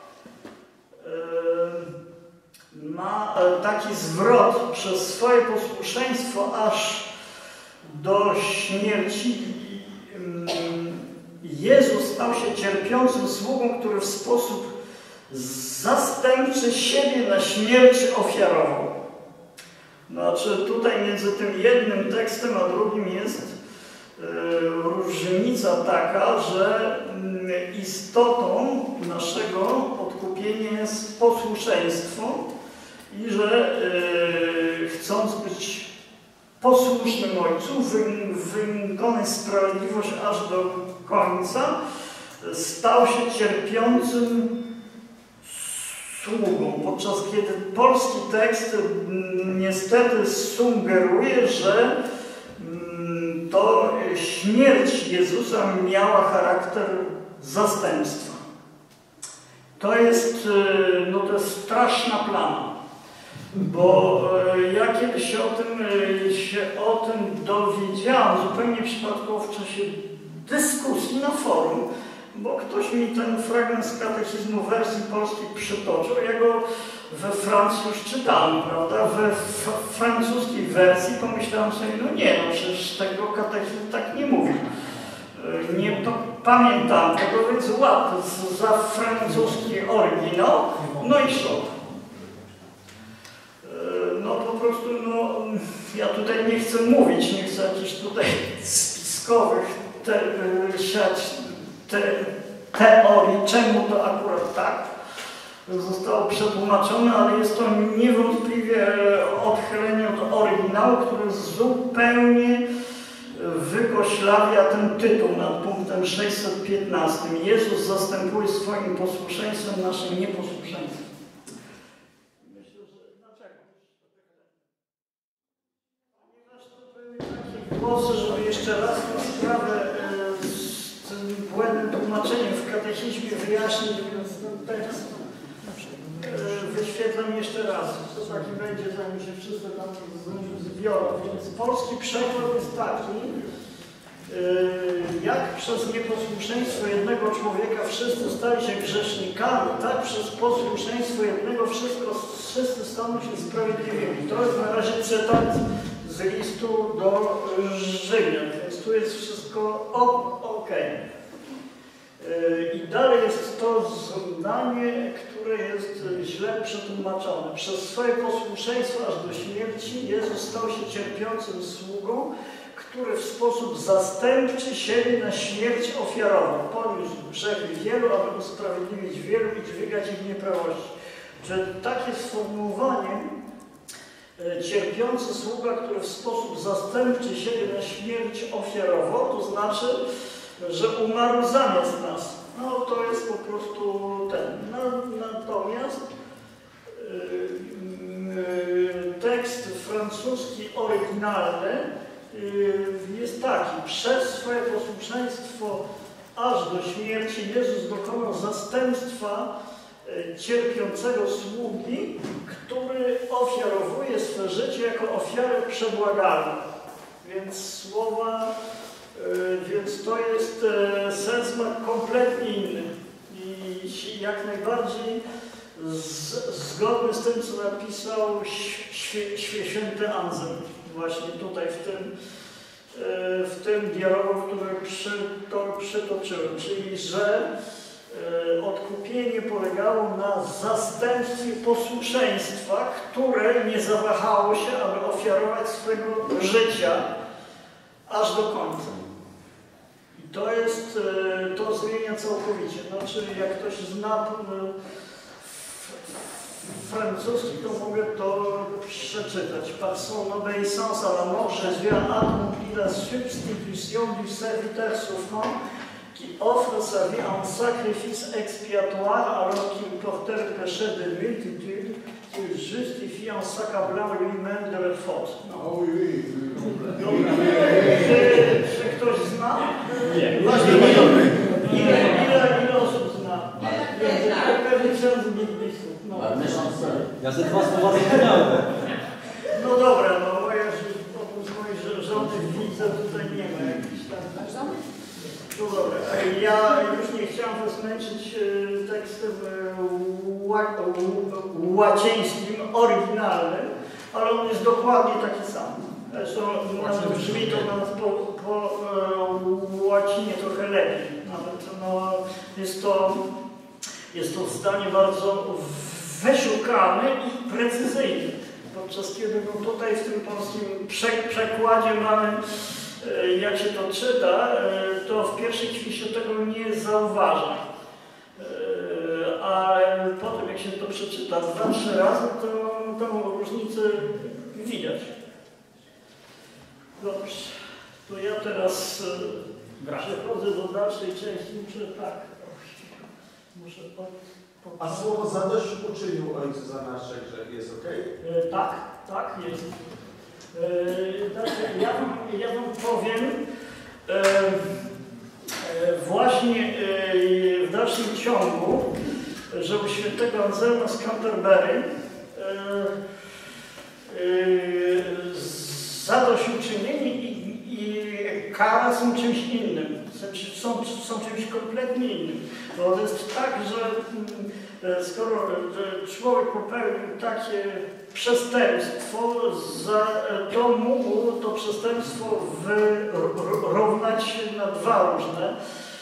yy, ma taki zwrot: przez swoje posłuszeństwo aż do śmierci Jezus stał się cierpiącym sługą, który w sposób zastępczy siebie na śmierć ofiarował. Znaczy tutaj między tym jednym tekstem a drugim jest y, różnica taka, że y, istotą naszego odkupienia jest posłuszeństwo i że y, chcąc być posłusznym Ojcu, wykonać sprawiedliwość aż do końca, stał się cierpiącym sługą, podczas kiedy polski tekst niestety sugeruje, że to śmierć Jezusa miała charakter zastępstwa. To jest, no to jest straszna plama, bo ja kiedyś się o tym, się o tym dowiedziałam zupełnie przypadkowo w czasie dyskusji na forum, bo ktoś mi ten fragment z katechizmu wersji polskiej przytoczył. Ja go we Francji już czytałem, prawda? We f francuskiej wersji pomyślałem sobie, no nie, no przecież tego katechizm tak nie mówi. Nie pamiętam tego, więc łap za francuski oryginał, no i szok. No po prostu, no, ja tutaj nie chcę mówić, nie chcę jakichś tutaj spiskowych te, siać te, teorii, czemu to akurat tak zostało przetłumaczone, ale jest to niewątpliwie odchylenie od oryginału, który zupełnie wykoślawia ten tytuł nad punktem sześćset piętnastym. Jezus zastępuje swoim posłuszeństwem nasze nieposłuszeństwo. Myślę, że dlaczego? Ponieważ to były takie głosy, żeby jeszcze raz tę sprawę e, z tym błędnym tłumaczeniem w katechizmie wyjaśnić, więc ten tekst e, wyświetlam jeszcze raz. To taki będzie, zanim się wszyscy tam zbiorą. Więc polski przekład jest taki, jak przez nieposłuszeństwo jednego człowieka wszyscy stali się grzesznikami, tak przez posłuszeństwo jednego wszystko, wszyscy staną się sprawiedliwymi. To jest na razie cytat z listu do Rzymian, więc tu jest wszystko ok. I dalej jest to zdanie, które jest źle przetłumaczone. Przez swoje posłuszeństwo aż do śmierci Jezus stał się cierpiącym sługą, który w sposób zastępczy siebie na śmierć ofiarował. Poniósł grzechy wielu, aby usprawiedliwić wielu i dźwigać ich nieprawości. Że takie sformułowanie cierpiący sługa, który w sposób zastępczy siebie na śmierć ofiarował, to znaczy, że umarł zamiast nas. No to jest po prostu ten. Natomiast yy, tekst francuski oryginalny jest taki: przez swoje posłuszeństwo aż do śmierci Jezus dokonał zastępstwa cierpiącego sługi, który ofiarowuje swe życie jako ofiarę przebłagalną. Więc słowa, więc to jest, sens ma kompletnie inny i jak najbardziej z, zgodny z tym, co napisał świe, świe, święty Anselm. Właśnie tutaj w tym, w tym dialogu, który przy, to, przytoczyłem, czyli że odkupienie polegało na zastępstwie posłuszeństwa, które nie zawahało się, aby ofiarować swego życia aż do końca. I to jest, to zmienia całkowicie. No, czyli jak ktoś zna francuski, to mogę to przeczytać. Par son obéissance à la mort, Jésus a accompli la substitution du serviteur souffrant qui offre sa vie en sacrifice expiatoire alors qu'il portait le péché de multitude, qu'il justifie en s'accablant lui-même de leur faute. No. Oh, oui, oui. Czy, czy ktoś zna? Nie. Właśnie, ile, ile, ile osób zna? Pewnie ksiądz biblistów. No. Ja ze dwa słowa zrozumiałem. No dobra, no moja, oprócz mojej żony widzę, tutaj nie ma jakichś tam... No dobra, ja już nie chciałem was męczyć tekstem łacińskim, oryginalnym, ale on jest dokładnie taki sam. Zresztą brzmi to nawet po, po łacinie trochę lepiej. Nawet no, jest to, jest to zdanie bardzo wyszukane i precyzyjne. Podczas kiedy no, tutaj w tym polskim prze, przekładzie mamy, jak się to czyta, to w pierwszej chwili się tego nie zauważa. Ale potem jak się to przeczyta dwa, trzy razy, to tą różnicę widać. Dobrze, to ja teraz przechodzę do dalszej części. Muszę tak, muszę pod, pod... A słowo zadośćuczynił Ojcu za nasze grzechy jest ok? E, tak, tak, jest. E, znaczy, ja, wam, ja wam powiem, e, e, właśnie e, w dalszym ciągu, że u świętego Anselma z Canterbury e, e, zadośćuczynienie i, i kara są czymś innym. są, są czymś kompletnie innym. Bo to jest tak, że skoro człowiek popełnił takie przestępstwo, za, to mógł to przestępstwo wyrównać na dwa różne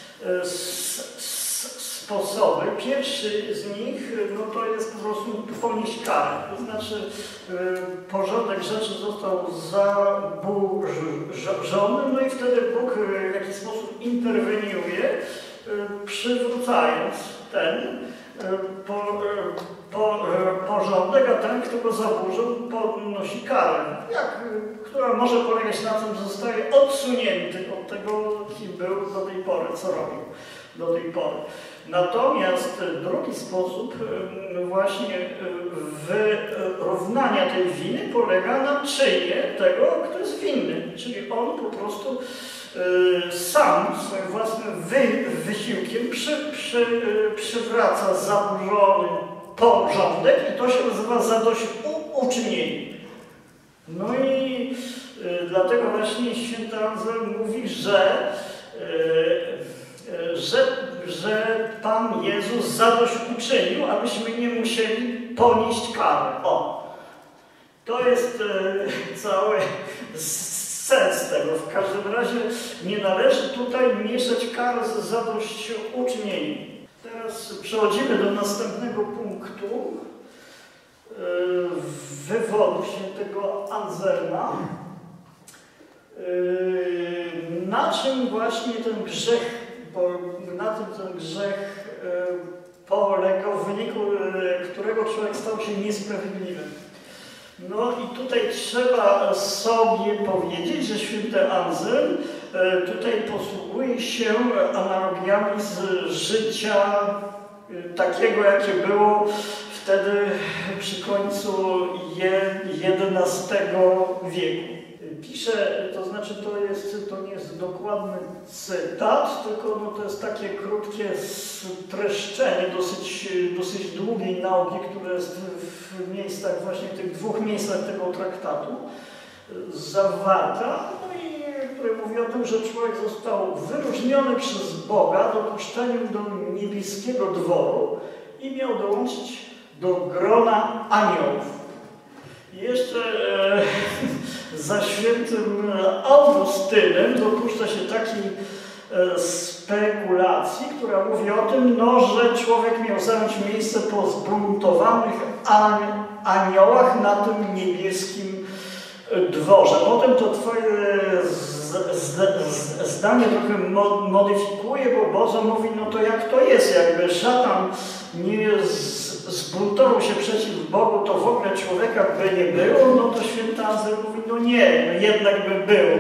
sposoby. Pierwszy z nich no to jest po prostu ponieść karę. To znaczy porządek rzeczy został zaburzony, no i wtedy Bóg w jakiś sposób interweniuje, przywracając ten po, po, porządek, a ten, kto go zaburzył, ponosi karę, jak, która może polegać na tym, że zostaje odsunięty od tego, kim był do tej pory, co robił do tej pory. Natomiast drugi sposób właśnie wyrównania tej winy polega na czynie tego, kto jest winny, czyli on po prostu sam swoim własnym wy, wysiłkiem przy, przy, przywraca zaburzony porządek i to się nazywa zadośćuczynienie. No i y, dlatego właśnie święty Anselm mówi, że, y, że, że Pan Jezus zadośćuczynił, abyśmy nie musieli ponieść kary. O! To jest y, cały sens tego. W każdym razie nie należy tutaj mieszać kar z zadośćuczynieniem. Teraz przechodzimy do następnego punktu yy, wywodu świętego Anselma. Yy, na czym właśnie ten grzech, bo na tym ten grzech yy, polegał, w wyniku yy, którego człowiek stał się niesprawiedliwy. No i tutaj trzeba sobie powiedzieć, że święty Anselm tutaj posługuje się analogiami z życia takiego, jakie było wtedy przy końcu jedenastego wieku. Pisze, to znaczy to, jest, to nie jest dokładny cytat, tylko no to jest takie krótkie streszczenie dosyć, dosyć długiej nauki, które jest w miejscach, właśnie w tych dwóch miejscach tego traktatu zawarta, no i które mówi o tym, że człowiek został wyróżniony przez Boga dopuszczeniem do niebieskiego dworu i miał dołączyć do grona aniołów. I jeszcze e, za świętym Augustynem dopuszcza się takiej e, spekulacji, która mówi o tym, no, że człowiek miał zająć miejsce po zbuntowanych an, aniołach na tym niebieskim dworze. Potem to twoje z, z, z, zdanie trochę mo, modyfikuje, bo Bozo mówi, no to jak to jest, jakby szatan nie z, zbuntował się przeciw Bogu, to w ogóle człowieka by nie było, no to święty Anselm mówi, no nie, no jednak by był.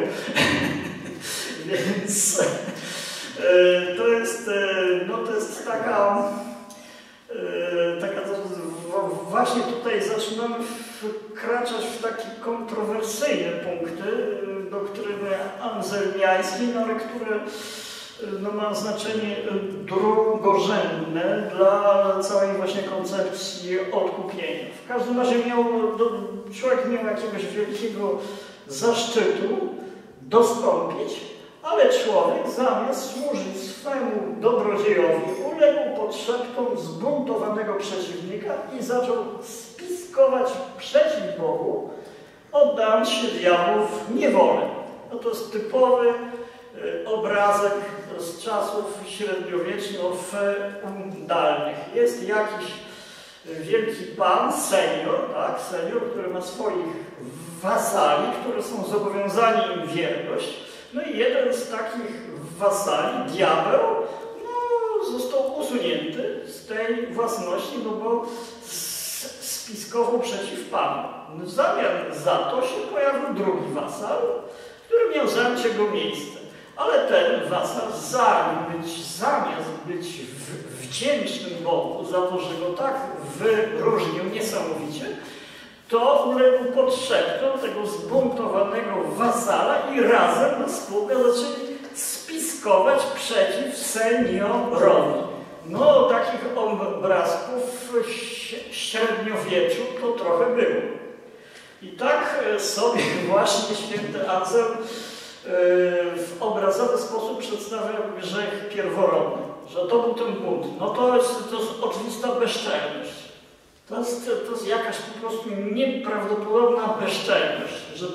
Więc e, to jest, e, no to jest taka, e, taka właśnie tutaj zaczynamy wkraczać w takie kontrowersyjne punkty doktryny anselmiańskiej, no ale które no, ma znaczenie drugorzędne dla całej właśnie koncepcji odkupienia. W każdym razie miał, człowiek miał jakiegoś wielkiego zaszczytu dostąpić, ale człowiek zamiast służyć swemu dobrodziejowi uległ potrzebom zbuntowanego przeciwnika i zaczął spiskować przeciw Bogu, oddając się diabłu w niewolę. No to jest typowy y, obrazek z czasów średniowieczno-feudalnych. Jest jakiś wielki pan, senior, tak, senior, który ma swoich wasali, którzy są zobowiązani im wierność. No i jeden z takich wasali, diabeł, no, został usunięty z tej własności, no bo spiskował przeciw Panu. W zamian za to się pojawił drugi wasal, który miał zająć jego miejsce. Ale ten wasal, zamiast być, zamiast być wdzięcznym Bogu za to, że go tak wyróżnił niesamowicie, to uległ podszeptom tego zbuntowanego wasala i razem na spółkę zaczęli spiskować przeciw seniorowi. No, takich obrazków w średniowieczu to trochę było. I tak sobie właśnie święty Anselm w obrazowy sposób przedstawia grzech pierworodny, że to był ten bunt. No to jest, to jest oczywista bezczelność. To jest, to jest jakaś po prostu nieprawdopodobna bezczelność, żeby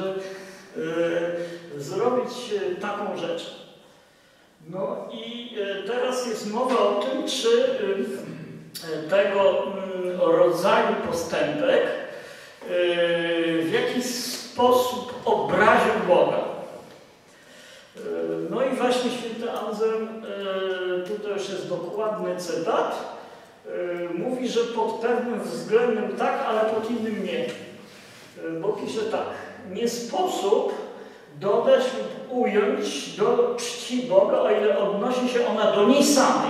yy, zrobić taką rzecz. No i yy, teraz jest mowa o tym, czy yy, tego yy, rodzaju postępek yy, w jakiś sposób obraził Boga. Yy, no i właśnie święty Anselm, yy, tutaj już jest dokładny cytat, mówi, że pod pewnym względem tak, ale pod innym nie. Bo pisze tak: nie sposób dodać lub ująć do czci Boga, o ile odnosi się ona do niej samej.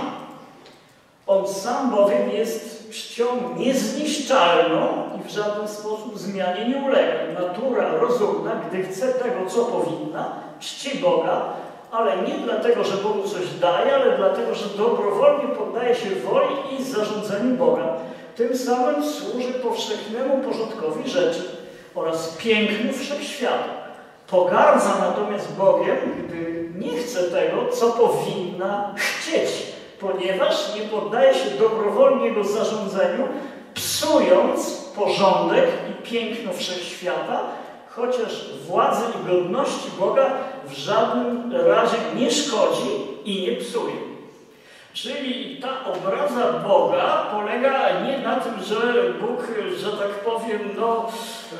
On sam bowiem jest czcią niezniszczalną i w żaden sposób zmianie nie ulega. Natura rozumna, gdy chce tego, co powinna, czci Boga, ale nie dlatego, że Bogu coś daje, ale dlatego, że dobrowolnie poddaje się woli i zarządzeniu Boga. Tym samym służy powszechnemu porządkowi rzeczy oraz pięknu wszechświata. Pogardza natomiast Bogiem, gdy nie chce tego, co powinna chcieć, ponieważ nie poddaje się dobrowolnie Jego zarządzeniu, psując porządek i piękno wszechświata, chociaż władzy i godności Boga w żadnym razie nie szkodzi i nie psuje. Czyli ta obraza Boga polega nie na tym, że Bóg, że tak powiem, no,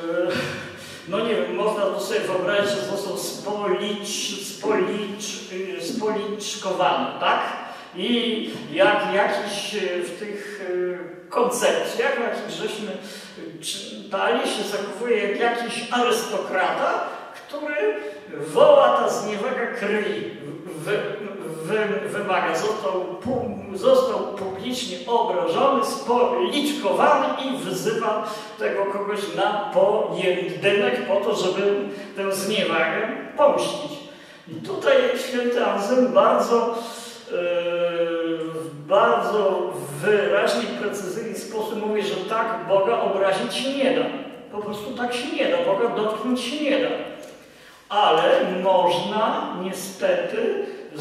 no nie wiem, można to sobie wyobrazić, że został spolicz, spolicz, spoliczkowany, tak? I jak jakiś w tych koncepcjach, jakich żeśmy czytali, się zachowuje jak jakiś arystokrata, który woła ta zniewaga krwi, wy, wy, wymaga. Został, pu, został publicznie obrażony, spoliczkowany i wyzywa tego kogoś na pojedynek po to, żeby tę zniewagę pomścić. I tutaj święty Anselm bardzo w bardzo wyraźny i precyzyjny sposób mówi, że tak Boga obrazić się nie da. Po prostu tak się nie da. Boga dotknąć się nie da. Ale można niestety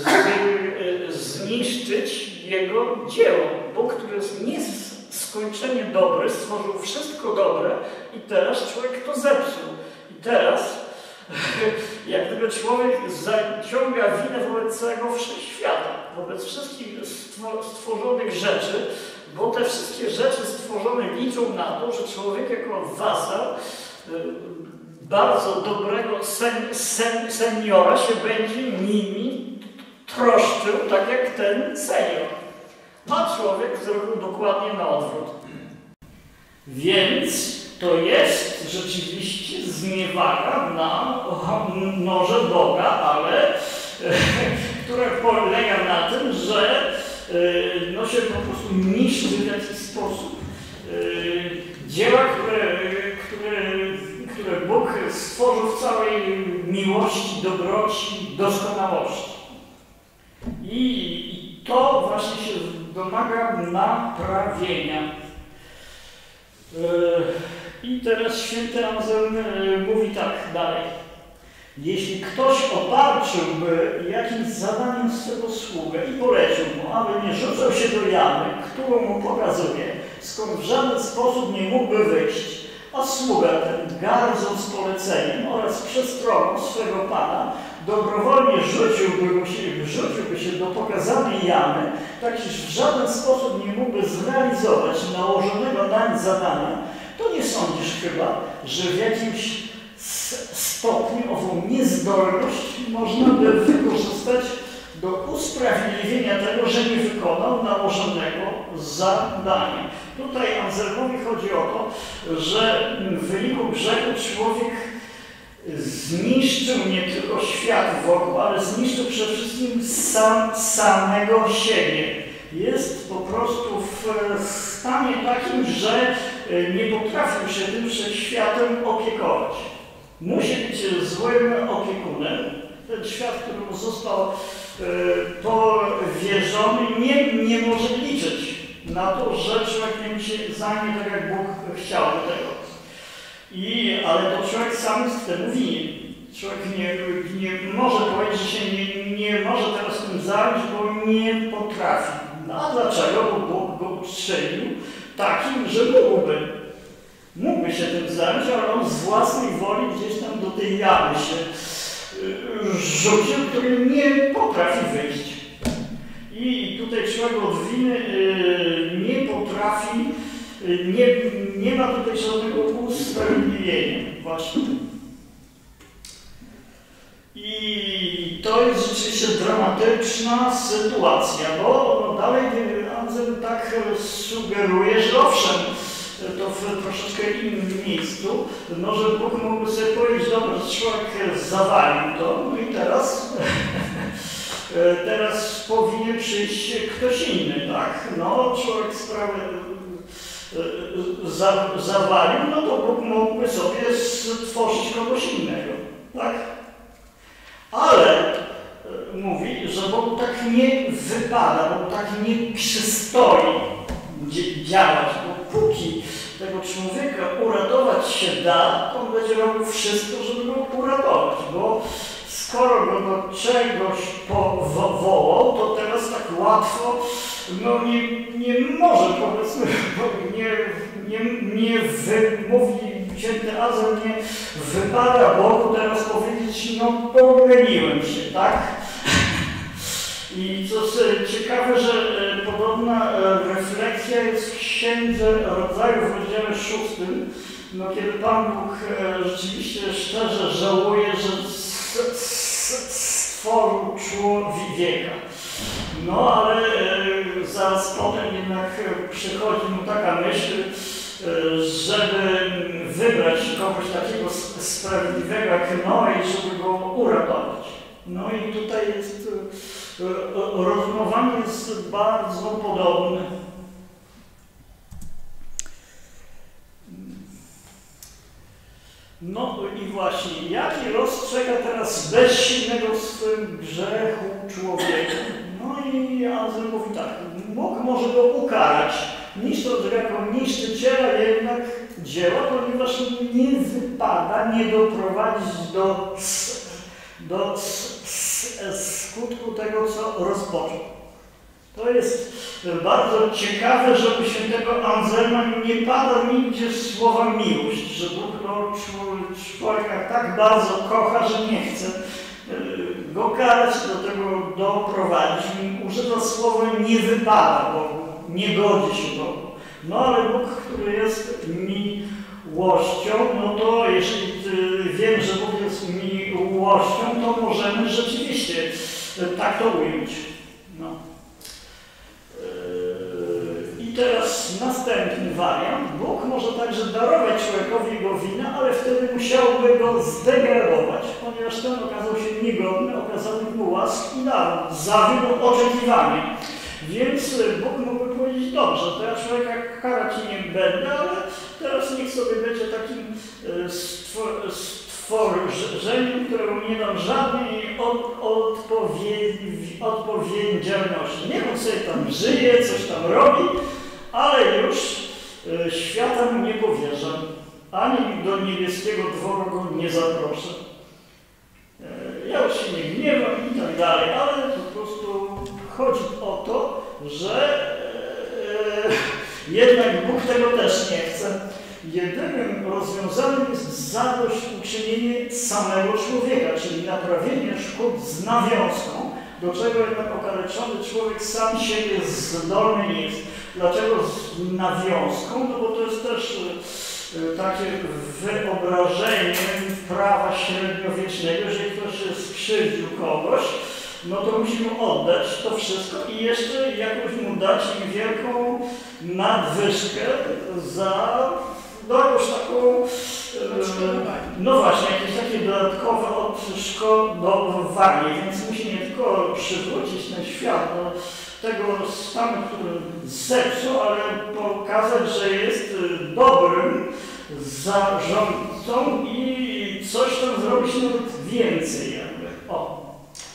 zniszczyć Jego dzieło. Bóg, który jest nieskończenie dobry, stworzył wszystko dobre i teraz człowiek to zepsuł. I teraz jak gdyby człowiek zaciąga winę wobec całego wszechświata, wobec wszystkich stworzonych rzeczy, bo te wszystkie rzeczy stworzone liczą na to, że człowiek jako wasal bardzo dobrego sen, sen, seniora się będzie nimi troszczył, tak jak ten senior. A człowiek zrobił dokładnie na odwrót. Więc to jest rzeczywiście zniewaga na noże Boga, ale która polega na tym, że no, się po prostu niszczy w jakiś sposób dzieła, które, które, które Bóg stworzył w całej miłości, dobroci, doskonałości. I, i to właśnie się domaga naprawienia. I teraz święty Anselm mówi tak dalej. Jeśli ktoś obarczyłby jakimś zadaniem swego sługę i polecił mu, aby nie rzucał się do jamy, którą mu pokazuje, skąd w żaden sposób nie mógłby wyjść, a sługa ten, gardząc poleceniem oraz przestrogą swego pana, dobrowolnie rzuciłby, mu się, rzuciłby się do pokazanej jamy, tak iż w żaden sposób nie mógłby zrealizować nałożonego nań zadania, to nie sądzisz chyba, że w jakimś stopniu ową niezdolność można by wykorzystać do usprawiedliwienia tego, że nie wykonał nałożonego zadania. Tutaj Anselmowi chodzi o to, że w wyniku grzechu człowiek zniszczył nie tylko świat wokół, ale zniszczył przede wszystkim sam, samego siebie. Jest po prostu w stanie takim, że nie potrafił się tym wszechświatem opiekować. Musi być złym opiekunem. Ten świat, któremu został e, powierzony, nie, nie może liczyć na to, że człowiek nie się zajmie tak, jak Bóg chciałby tego. I, ale to człowiek sam jest temu winien. człowiek nie, nie może powiedzieć, że się nie, nie może teraz tym zająć, bo nie potrafi. No a dlaczego? Bo Bóg go uczynił takim, że mógłby. Mógłby się tym zająć, ale on z własnej woli gdzieś tam do tej jamy się rzucił, który nie potrafi wyjść. I tutaj człowiek od winy nie potrafi, nie, nie ma tutaj żadnego usprawiedliwienia właśnie. I to jest rzeczywiście dramatyczna sytuacja, bo no dalej Anselm tak sugeruje, że owszem, to w troszeczkę innym miejscu, no że Bóg mógłby sobie powiedzieć, dobrze, że człowiek zawalił to, no i teraz, teraz powinien przyjść ktoś inny, tak? No, człowiek sprawę za, zawalił, no to Bóg mógłby sobie stworzyć kogoś innego, tak? Ale mówi, że Bogu tak nie wypada, Bogu tak nie przystoi działać, bo póki tego człowieka uratować się da, to on będzie robił wszystko, żeby go uratować, bo skoro go do czegoś powołał, to teraz tak łatwo no nie, nie może, powiedzmy, nie, nie, nie wy, mówi święty Anselm, nie wypada Bogu teraz powiedzieć, no pomyliłem się, tak? I co ciekawe, że podobna refleksja jest w Księdze Rodzaju w rozdziale szóstym, no kiedy Pan Bóg rzeczywiście szczerze żałuje, że stworzył człowieka. No ale zaraz potem jednak przychodzi mu taka myśl, żeby wybrać kogoś takiego sprawiedliwego jak Noe i żeby go uratować. No i tutaj jest rozumowanie jest bardzo podobne. No i właśnie, jaki los czeka teraz bezsilnego w swym grzechu człowieka? No i Anselm mówi tak, Bóg może go ukarać, niszcząc jako niszczyciela jednak dzieła, ponieważ nie wypada nie doprowadzić do, do skutku tego, co rozpoczął. To jest bardzo ciekawe, że u świętego Anselma nie pada nigdzie słowa miłość, że Bóg no, człowieka tak bardzo kocha, że nie chce go karać, do tego doprowadzić. Używa słowa nie wypada Bogu, nie godzi się Bogu. No ale Bóg, który jest miłością, no to jeśli wiem, że Bóg jest miłością, to możemy rzeczywiście tak to ująć. No. I teraz następny wariant. Bóg może także darować człowiekowi jego winę, ale wtedy musiałby go zdegradować, ponieważ ten okazał się niegodny, okazał mu łask i dar, zawiódł oczekiwanie. Więc Bóg mógłby powiedzieć, dobrze, to ja człowieka karać nie będę, ale teraz niech sobie będzie takim stworzeniem, któremu nie dam żadnej od, odpowiedzi, odpowiedzialności. Niech on sobie tam żyje, coś tam robi, ale już y, świata mu nie powierzę, ani do niebieskiego dworu go nie zaproszę. Y, ja już się nie gniewam i tak dalej, ale po prostu chodzi o to, że y, jednak Bóg tego też nie chce. Jedynym rozwiązaniem jest zadośćuczynienie samego człowieka, czyli naprawienie szkód z nawiązką, do czego jednak okaleczony człowiek sam siebie zdolny nie jest. Dlaczego z nawiązką? No bo to jest też y, takie wyobrażenie prawa średniowiecznego, że ktoś skrzywdził kogoś, no to musi mu oddać to wszystko i jeszcze jakoś mu dać wielką nadwyżkę za no jakąś taką, e, no właśnie, jakieś takie dodatkowe odszkodowanie, więc musi nie tylko przywrócić ten świat do tego stanu, który zepsuł, ale pokazać, że jest dobrym zarządcą i coś tam zrobić nawet więcej jakby. O.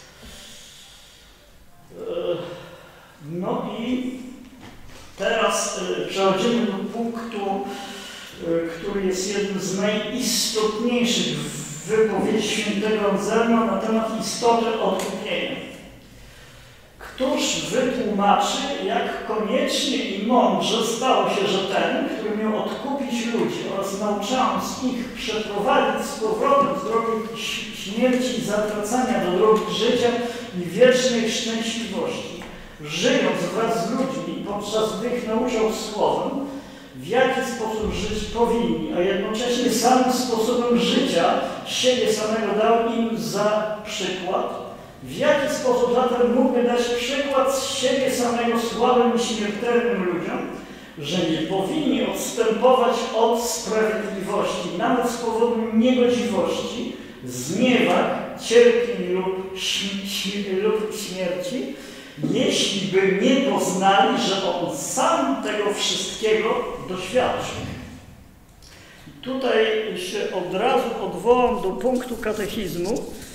No i teraz przechodzimy do punktu, który jest jednym z najistotniejszych w wypowiedź świętego Anselma na temat istoty odkupienia. Któż wytłumaczy, jak koniecznie i mądrze stało się, że ten, który miał odkupić ludzi oraz nauczając ich przeprowadzić z powrotem z drogi śmierci i zatracania do drogi życia i wiecznej szczęśliwości, żyjąc wraz z ludźmi, podczas gdy ich nauczał słowem, w jaki sposób żyć powinni, a jednocześnie samym sposobem życia siebie samego dał im za przykład, w jaki sposób zatem mógłby dać przykład z siebie samego słabym i śmiertelnym ludziom, że nie powinni odstępować od sprawiedliwości, nawet z powodu niegodziwości, zniewag, cierpień lub, śm lub śmierci, jeśli by nie poznali, że on sam tego wszystkiego doświadczył. I tutaj się od razu odwołam do punktu katechizmu.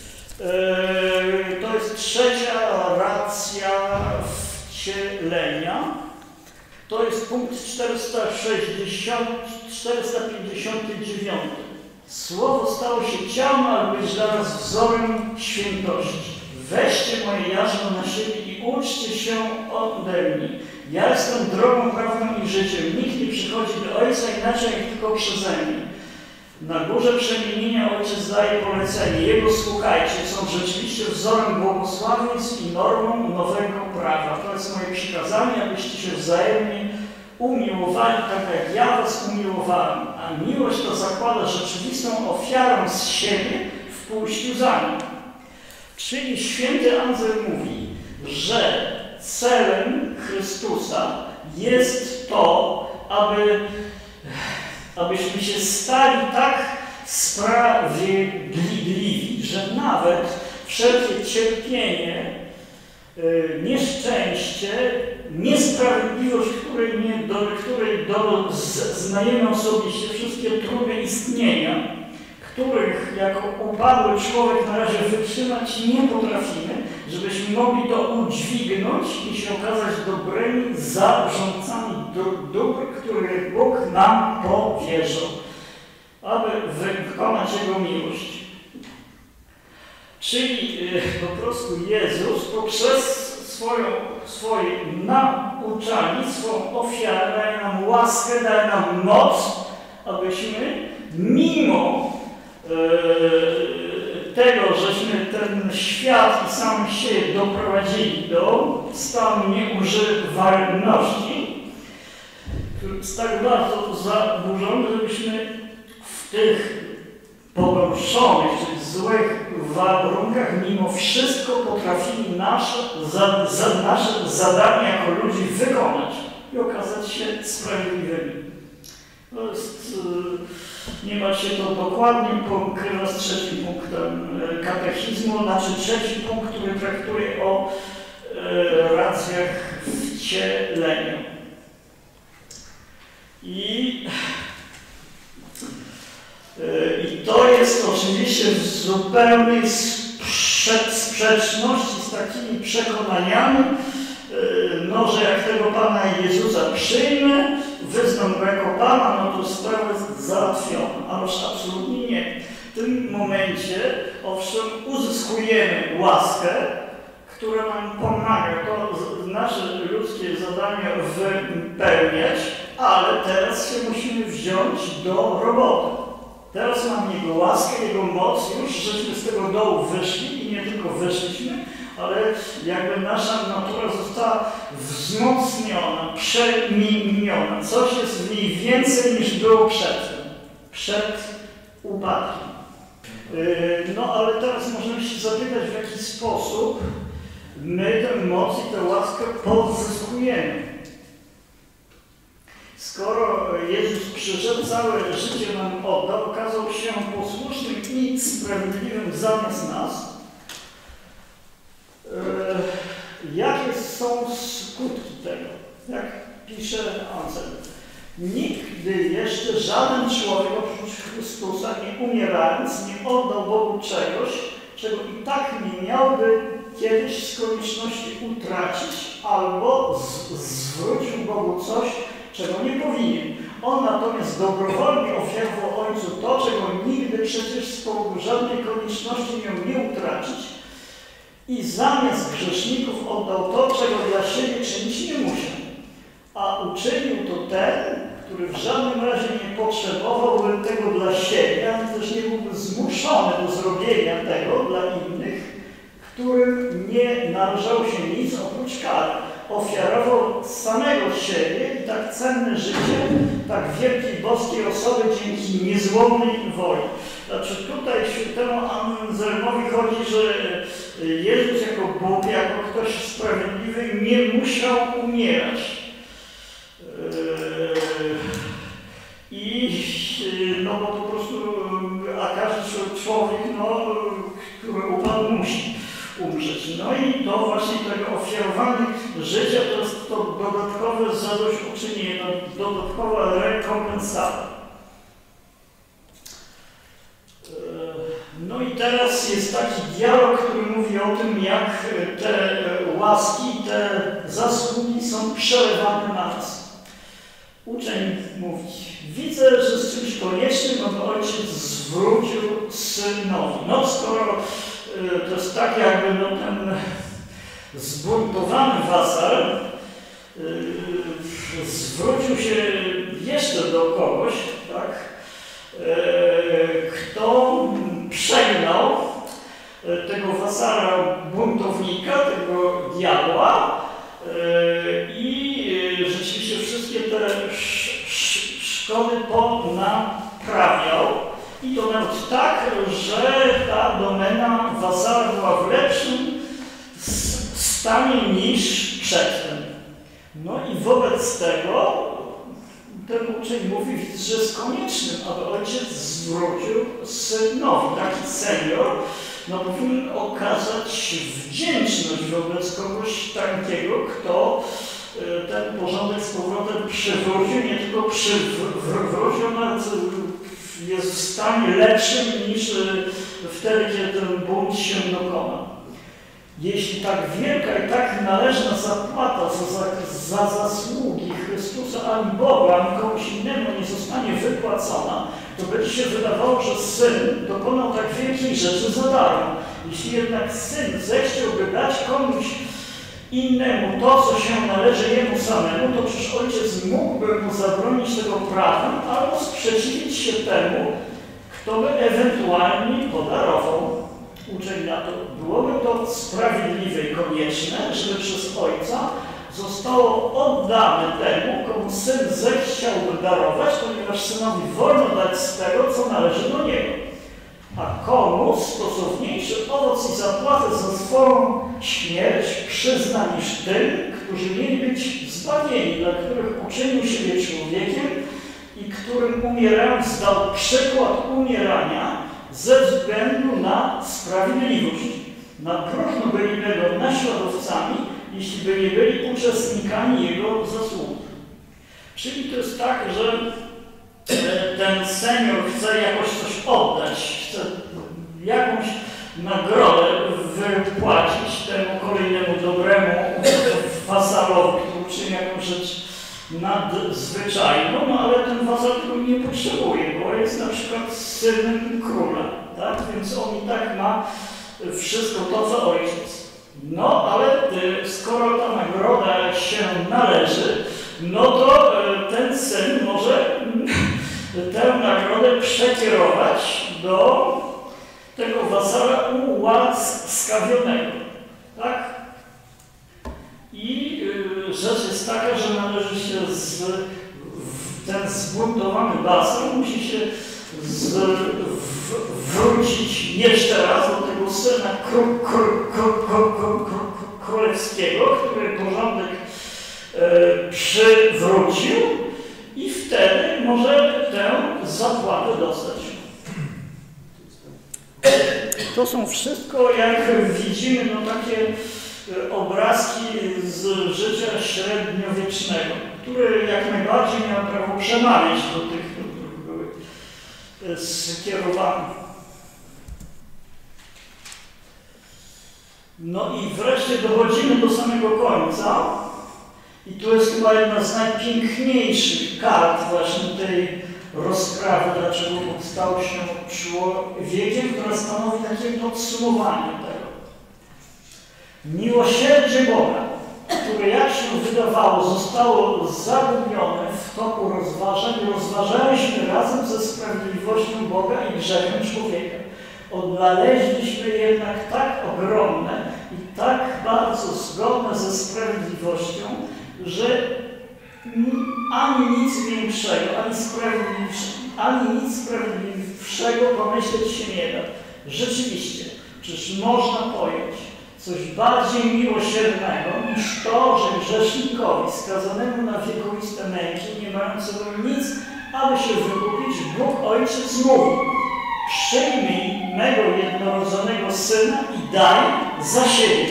To jest trzecia racja wcielenia. To jest punkt czterysta pięćdziesiąty dziewiąty. Słowo stało się ciałem, aby być dla nas wzorem świętości. Weźcie moje jarzmo na siebie i uczcie się ode mnie. Ja jestem drogą, prawdą i życiem. Nikt nie przychodzi do Ojca inaczej jak tylko przeze mnie. Na górze przemienienia Ojciec daje polecenie. Jego słuchajcie, są rzeczywiście wzorem błogosławieństw i normą nowego prawa. To jest moje przykazanie, abyście się wzajemnie umiłowali, tak jak ja was umiłowałem. A miłość to zakłada rzeczywistą ofiarę z siebie w pójściu za nim. Czyli święty Anselm mówi, że celem Chrystusa jest to, aby abyśmy się stali tak sprawiedliwi, że nawet wszelkie cierpienie, nieszczęście, niesprawiedliwość, której, nie, do której doznajemy osobiście, wszystkie trudy istnienia, których jako upadły człowiek na razie wytrzymać nie potrafimy, żebyśmy mogli to udźwignąć i się okazać dobrymi zarządcami dóbr, które Bóg nam powierzył, aby wykonać Jego miłość. Czyli po prostu Jezus poprzez swoją, swoje nauczanie, swoją ofiarę daje nam łaskę, daje nam moc, abyśmy mimo tego, żeśmy ten świat i sam siebie doprowadzili do stanu nieużywalności, który jest tak bardzo zaburzony, żebyśmy w tych pogorszonych, czyli złych warunkach mimo wszystko potrafili nasze, za, za, nasze zadania jako ludzi wykonać i okazać się sprawiedliwymi. To jest, nie ma się to dokładnie pokrywa z trzecim punktem katechizmu, znaczy trzeci punkt, który traktuje o e, racjach wcielenia. I, e, I to jest oczywiście w zupełnej sprze sprzeczności z takimi przekonaniami, no, że jak tego Pana Jezusa przyjmę, wyznam Go jako Pana, no to sprawa jest załatwiona. Ależ absolutnie nie. W tym momencie, owszem, uzyskujemy łaskę, która nam pomaga to nasze ludzkie zadania wypełniać, ale teraz się musimy wziąć do roboty. Teraz mam Jego łaskę, Jego moc, już żeśmy z tego dołu wyszli i nie tylko wyszliśmy, ale jakby nasza natura została wzmocniona, przemieniona. Coś jest w niej więcej niż było przedtem, przed upadkiem. No ale teraz możemy się zapytać, w jaki sposób my tę moc i tę łaskę pozyskujemy. Skoro Jezus przyszedł, całe życie nam oddał, okazał się posłusznym i sprawiedliwym zamiast nas, jakie są skutki tego? Jak pisze Anselm. Nigdy jeszcze żaden człowiek oprócz Chrystusa, nie umierając, nie oddał Bogu czegoś, czego i tak nie miałby kiedyś z konieczności utracić, albo z zwrócił Bogu coś, czego nie powinien. On natomiast dobrowolnie ofiarował ojcu to, czego nigdy przecież z powodu żadnej konieczności miał nie utracić i zamiast grzeszników oddał to, czego dla siebie czynić nie musiał. A uczynił to ten, który w żadnym razie nie potrzebowałby tego dla siebie, ale też nie byłby zmuszony do zrobienia tego dla innych, którym nie należało się nic oprócz kary. Ofiarował samego siebie i tak cenne życie, tak wielkiej boskiej osoby dzięki niezłomnej woli. Znaczy tutaj świętemu Anselmowi chodzi, że Jezus jako Bóg, jako ktoś sprawiedliwy nie musiał umierać. I no bo po prostu, a każdy człowiek, no, który upadł, musi umrzeć. No i to właśnie tego ofiarowanie życia to jest to dodatkowe zadośćuczynienie, dodatkowa rekompensata. No i teraz jest taki dialog, który mówi o tym, jak te łaski, te zasługi są przelewane na nas. Uczeń mówi, widzę, że z czymś koniecznym, aby ojciec zwrócił synowi. No skoro to jest tak jakby no, ten zbuntowany wasal zwrócił się jeszcze do kogoś, tak, kto przegnał tego wasala buntownika, tego diabła i rzeczywiście wszystkie te szkody ponaprawiał. I to nawet tak, że ta domena wasala była w lepszym stanie niż przedtem. No i wobec tego ten uczeń mówi, że jest koniecznym, aby ojciec zwrócił synowi. Taki senior no, powinien okazać wdzięczność wobec kogoś takiego, kto ten porządek z powrotem przywrócił, nie tylko przywrócił, ale jest w stanie lepszym niż wtedy, kiedy ten bunt się dokonał. Jeśli tak wielka i tak należna zapłata za, za, za zasługi Chrystusa ani Boga, ani komuś innemu nie zostanie wypłacona, to będzie się wydawało, że Syn dokonał tak wielkiej rzeczy za darmo. Jeśli jednak Syn zechciałby dać komuś innemu to, co się należy Jemu samemu, to przecież Ojciec mógłby mu zabronić tego prawa, albo sprzeciwić się temu, kto by ewentualnie podarował. Uczeń na to, byłoby to sprawiedliwe i konieczne, żeby przez Ojca zostało oddane temu, komu Syn zechciałby darować, ponieważ Synowi wolno dać z tego, co należy do Niego. A komu stosowniejszy owoc i zapłatę za swoją śmierć przyzna niż tym, którzy mieli być zbawieni, dla których uczynił siebie człowiekiem i którym umierając dał przykład umierania ze względu na sprawiedliwość. Na próżno byliby go naśladowcami, jeśli by nie byli uczestnikami jego zasług. Czyli to jest tak, że ten senior chce jakoś coś oddać, chce jakąś nagrodę wypłacić temu kolejnemu dobremu wasalowi, który uczyni jakąś rzecz nadzwyczajną, no ale ten wasal tego nie potrzebuje, bo jest na przykład synem króla, tak? Więc on i tak ma wszystko to, co ojciec. No ale skoro ta nagroda się należy, no to ten syn może tę nagrodę przekierować do tego wasala ułaskawionego, tak? I y, rzecz jest taka, że należy się z, w, ten zbuntowany wasal musi się z, w, wrócić jeszcze raz do tego syna kró, kró, kró, kró, kró, kró, królewskiego, który porządek y, przywrócił i wtedy może tę zapłatę dostać. To są wszystko, jak widzimy, no takie obrazki z życia średniowiecznego, które jak najbardziej miały prawo przemawiać do tych, których były skierowane. No i wreszcie dochodzimy do samego końca i tu to jest chyba jedna z najpiękniejszych kart właśnie tej rozprawy, dlaczego Bóg stał się człowiekiem, która stanowi takie podsumowanie tego. Miłosierdzie Boga, które jak się wydawało zostało zagubione w toku rozważań, rozważaliśmy razem ze sprawiedliwością Boga i grzechem człowieka. Odnaleźliśmy jednak tak ogromne i tak bardzo zgodne ze sprawiedliwością, że ani nic większego, ani, ani nic sprawiedliwszego pomyśleć się nie da. Rzeczywiście, czyż można pojąć coś bardziej miłosiernego niż to, że grzesznikowi skazanemu na wiekuiste męki, nie mającemu nic, aby się wykupić, Bóg Ojciec mówi: przyjmij mego jednorodzonego Syna i daj za siebie.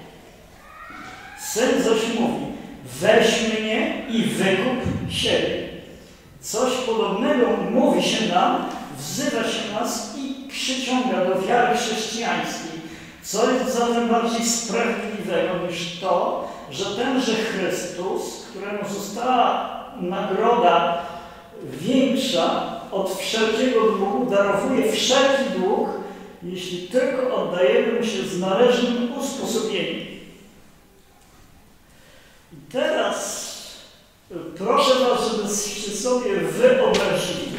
Syn zaś mówi: weź mnie i wykup siebie. Coś podobnego mówi się nam, wzywa się nas i przyciąga do wiary chrześcijańskiej. Co jest zatem bardziej sprawiedliwego niż to, że tenże Chrystus, któremu została nagroda większa od wszelkiego długu, darowuje wszelki dług, jeśli tylko oddajemy mu się z należnym usposobieniem. I teraz proszę was, żebyście sobie wyobrazili,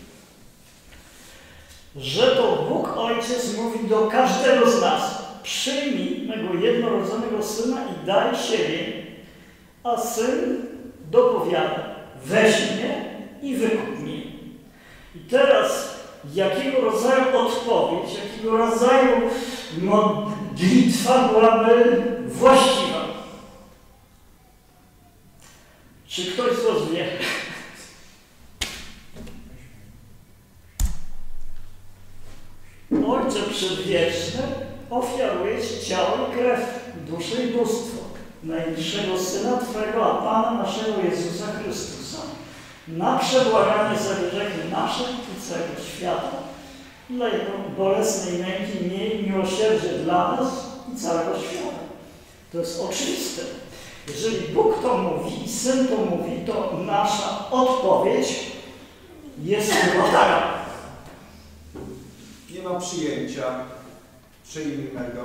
że to Bóg Ojciec mówi do każdego z nas: przyjmij mego jednorodzonego Syna i daj siebie, a Syn dopowiada: weź mnie i wykup mnie. I teraz jakiego rodzaju odpowiedź, jakiego rodzaju modlitwa byłaby właściwa? Czy ktoś z was wie? Ojcze Przedwieczny, ofiaruję Ci ciało i krew, duszę i bóstwo najniższego Syna Twego, a Pana naszego Jezusa Chrystusa, na przebłaganie za grzechy nasze i całego świata, dla Jego bolesnej męki, miej miłosierdzie dla nas i całego świata. To jest oczywiste. Jeżeli Bóg to mówi i Syn to mówi, to nasza odpowiedź jest chyba taka. Nie ma przyjęcia. Przyjmij mego.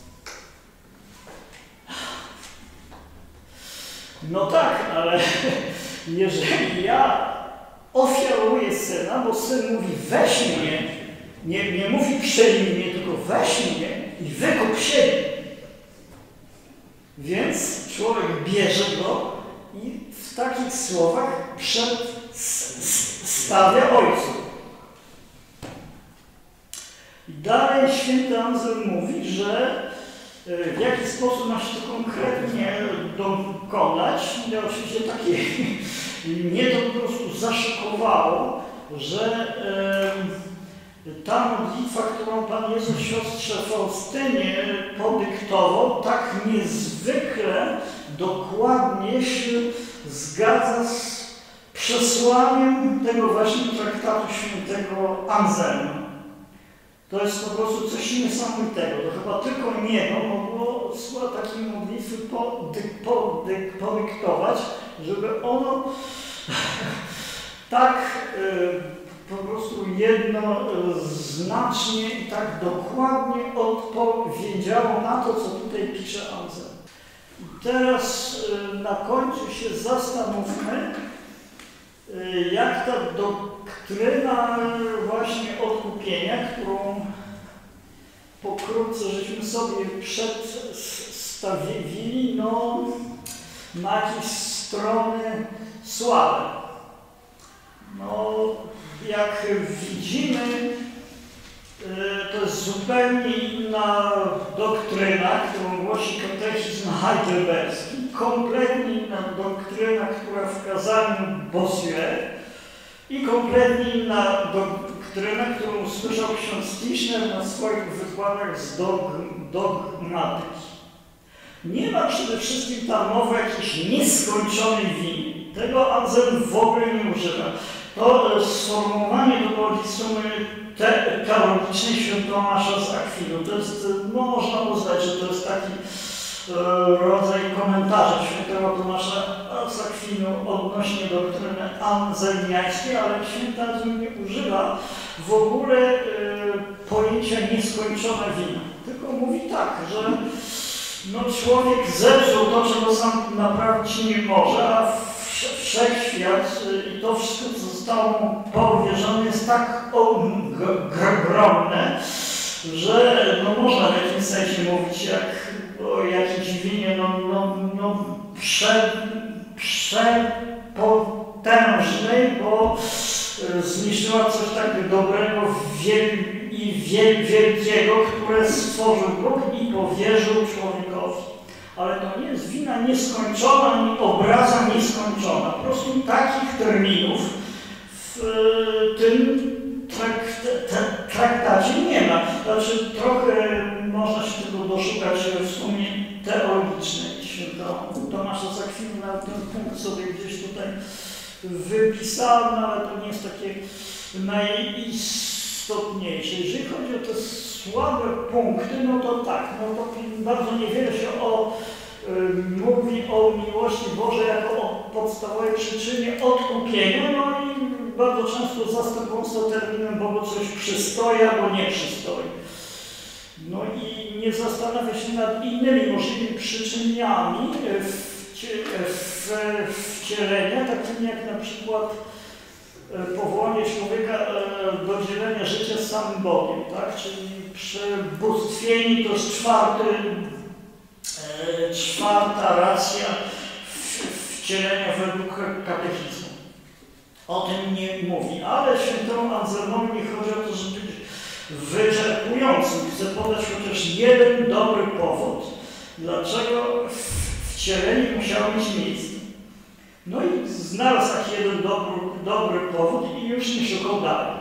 No tak, ale jeżeli ja ofiaruję Syna, bo Syn mówi: weź mnie, nie, nie mówi przyjmij mnie, tylko weź mnie i wykup siebie. Więc człowiek bierze go i w takich słowach przedstawia Ojcu. I dalej święty Andrzej mówi, że w jaki sposób ma się to konkretnie dokonać. Ja oczywiście takie mnie to po prostu zaszokowało, że e, ta modlitwa, którą Pan Jezus siostrze Faustynie podyktował, tak niezwykle dokładnie się zgadza z przesłaniem tego właśnie traktatu świętego Anselma. To jest po prostu coś niesamowitego. To chyba tylko niebo mogło słowa takiej modlitwy podyk, podyk, podyktować, żeby ono tak y, po prostu jednoznacznie i tak dokładnie odpowiedziało na to, co tutaj pisze Anselm. I teraz y, na końcu się zastanówmy, y, jak ta doktryna właśnie odkupienia, którą pokrótce żeśmy sobie przedstawili, no, ma jakieś strony słabe. No, jak widzimy, to jest zupełnie inna doktryna, którą głosi katechizm heidelberski, kompletnie inna doktryna, która w kazaniu Bossuet, i kompletnie inna doktryna, którą usłyszał ksiądz Tischner na swoich wykładach z dogmatyki. Nie ma przede wszystkim tam mowy jakiejś nieskończonej winy. Tego Anselm w ogóle nie używa. To sformułowanie do modlitwy teologicznej świętego Tomasza z Akwinu. To jest, no, można uznać, że to jest taki e, rodzaj komentarza świętego Tomasza Akwinu odnośnie doktryny anzelmiańskiej, ale święty Anselm nie używa w ogóle y, pojęcia nieskończone wino. Tylko mówi tak, że no, człowiek zepsuł to, czego sam naprawić nie może, a wszechświat y, i to wszystko, co zostało mu powierzone, jest tak ogromne, że no, można w jakimś sensie mówić jak o jakimś winie no, no, no, prze, przepotężnej, bo zniszczyła coś tak dobrego wiel, i wiel, wielkiego, które stworzył Bóg i powierzył człowiekowi. Ale to nie jest wina nieskończona, ani obraza nieskończona. Po prostu takich terminów w tym traktacie nie ma. Znaczy trochę można się tego doszukać w sumie teologicznej. Świętego Tomasza z Akwinu na ten punkt sobie gdzieś tutaj wypisałem, no, ale to nie jest takie najistotniejsze. Jeżeli chodzi o te słabe punkty, no to tak, no to bardzo niewiele się o, y, mówi o miłości Bożej jako o podstawowej przyczynie odkupienia, no i bardzo często zastępując to terminem Bogu coś przystoi albo nie przystoi. No i nie zastanawia się nad innymi możliwymi przyczynami wcielenia, takimi jak na przykład powołanie człowieka do dzielenia życia z samym Bogiem, tak? Czyli przebóstwieni to jest czwarty, czwarta racja wcielenia według katechizmu. O tym nie mówi, ale świętemu Anselmowi nie chodzi o to, żeby być wyczerpującym. Chcę podać chociaż jeden dobry powód, dlaczego wcielenie musiało mieć miejsce. No i znalazł taki jeden dobry, dobry powód i już nie szukał dalej.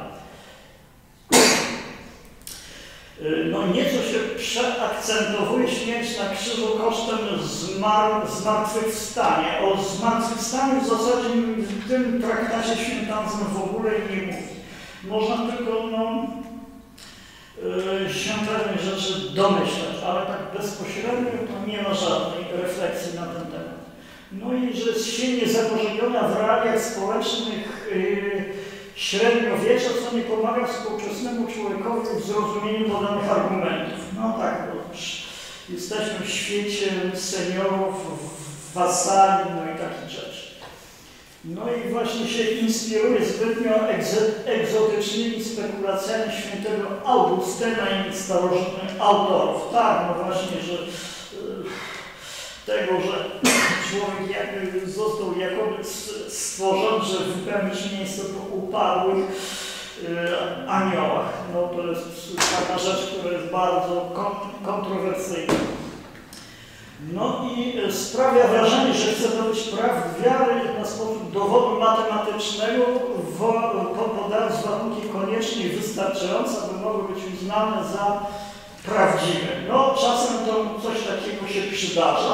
No nieco się przeakcentowuje śmierć na krzyżu kosztem zmar zmartwychwstania. O zmartwychwstaniu w zasadzie w tym traktacie święty Anselm w ogóle nie mówi. Można tylko no, yy, się pewnych rzeczy domyślać, ale tak bezpośrednio to nie ma żadnej refleksji na ten temat. No i że jest silnie zakorzeniona w realiach społecznych yy, średniowiecza, co nie pomaga współczesnemu człowiekowi w zrozumieniu podanych argumentów. No tak, bo jesteśmy w świecie seniorów, wasali, no i takich rzeczy. No i właśnie się inspiruje zbytnio egzotycznymi spekulacjami świętego Augustyna i starożytnych autorów. Tak, no właśnie, że tego, że człowiek jakby został jakoby stworzony, żeby wypełnić miejsce po upadłych yy, aniołach. No to jest taka rzecz, która jest bardzo kon kontrowersyjna. No i sprawia wrażenie, że chce to być prawd wiary na sposób dowodu matematycznego, podając warunki koniecznie wystarczające, aby mogły być uznane za prawdziwe. No czasem to coś takiego się przydarza.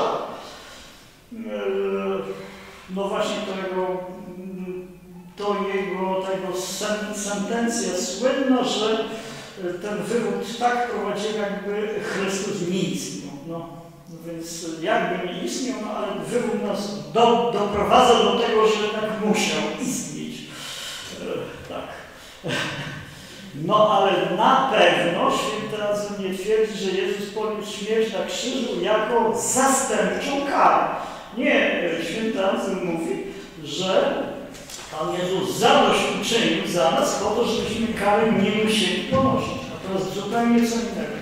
No właśnie tego, to jego tego sen, sentencja słynna, że ten wywód tak prowadził, jakby Chrystus nie istniał. No, więc jakby nie istniał, no, ale wywód nas do, doprowadza do tego, że jednak musiał istnieć. Tak. No ale na pewno święty Anselm nie twierdzi, że Jezus poniósł śmierć na krzyżu jako zastępczą karę. Nie, święty Anselm mówi, że Pan Jezus zadośćuczynił za nas po to, żebyśmy karę nie musieli ponosić. A to jest zupełnie co innego.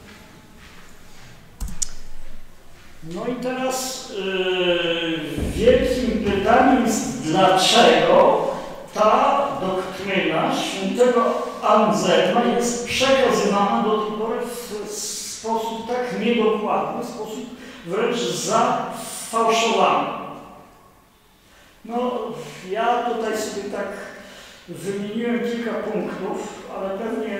No i teraz yy, wielkim pytaniem jest, dlaczego ta doktryna świętego Anselma jest przekazywana do tej pory w sposób tak niedokładny, w sposób wręcz zafałszowany. No, ja tutaj sobie tak wymieniłem kilka punktów, ale pewnie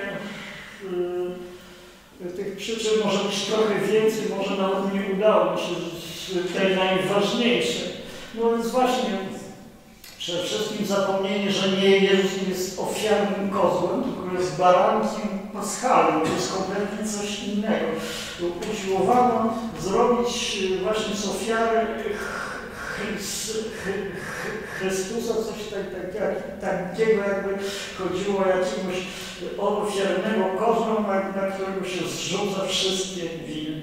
yy, tych przyczyn może być trochę więcej, może nawet nie udało mi się tej najważniejszej. No więc właśnie przede wszystkim zapomnienie, że nie Jezus jest ofiarnym kozłem, tylko jest barankiem paschalnym, to jest kompletnie coś innego. Usiłowano zrobić właśnie z ofiary Chrys, Chy- Chrystusa, coś tak, tak, tak, takiego jakby chodziło o jakiegoś ofiarnego kozła, na, na którego się zrzuca wszystkie winy.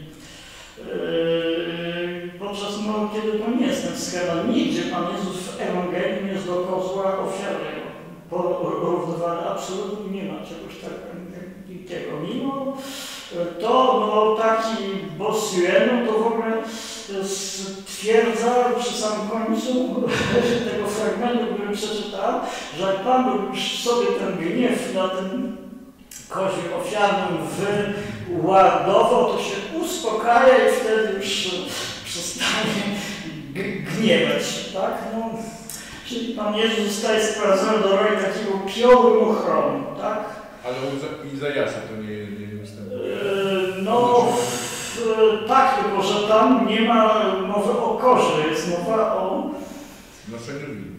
Yy, podczas no, kiedy to nie jest ten schemat, nigdzie Pan Jezus w Ewangelii nie jest do kozła ofiarnego porównywany, absolutnie nie ma czegoś takiego. Mimo to no, taki Bossuet, no to w ogóle stwierdza przy samym końcu tego fragmentu, który przeczytałem, że jak Pan już sobie ten gniew na tym kozie ofiarnym wyładował, to się uspokaja i wtedy już przestanie gniewać się, tak? No, czyli Pan Jezus zostaje sprowadzony do roli takiego pioru ochronu, tak? Ale u Izajasza to nie, nie występuje. Yy, no, w, tak, tylko że tam nie ma mowy o korze, jest mowa o... Noszeniu win.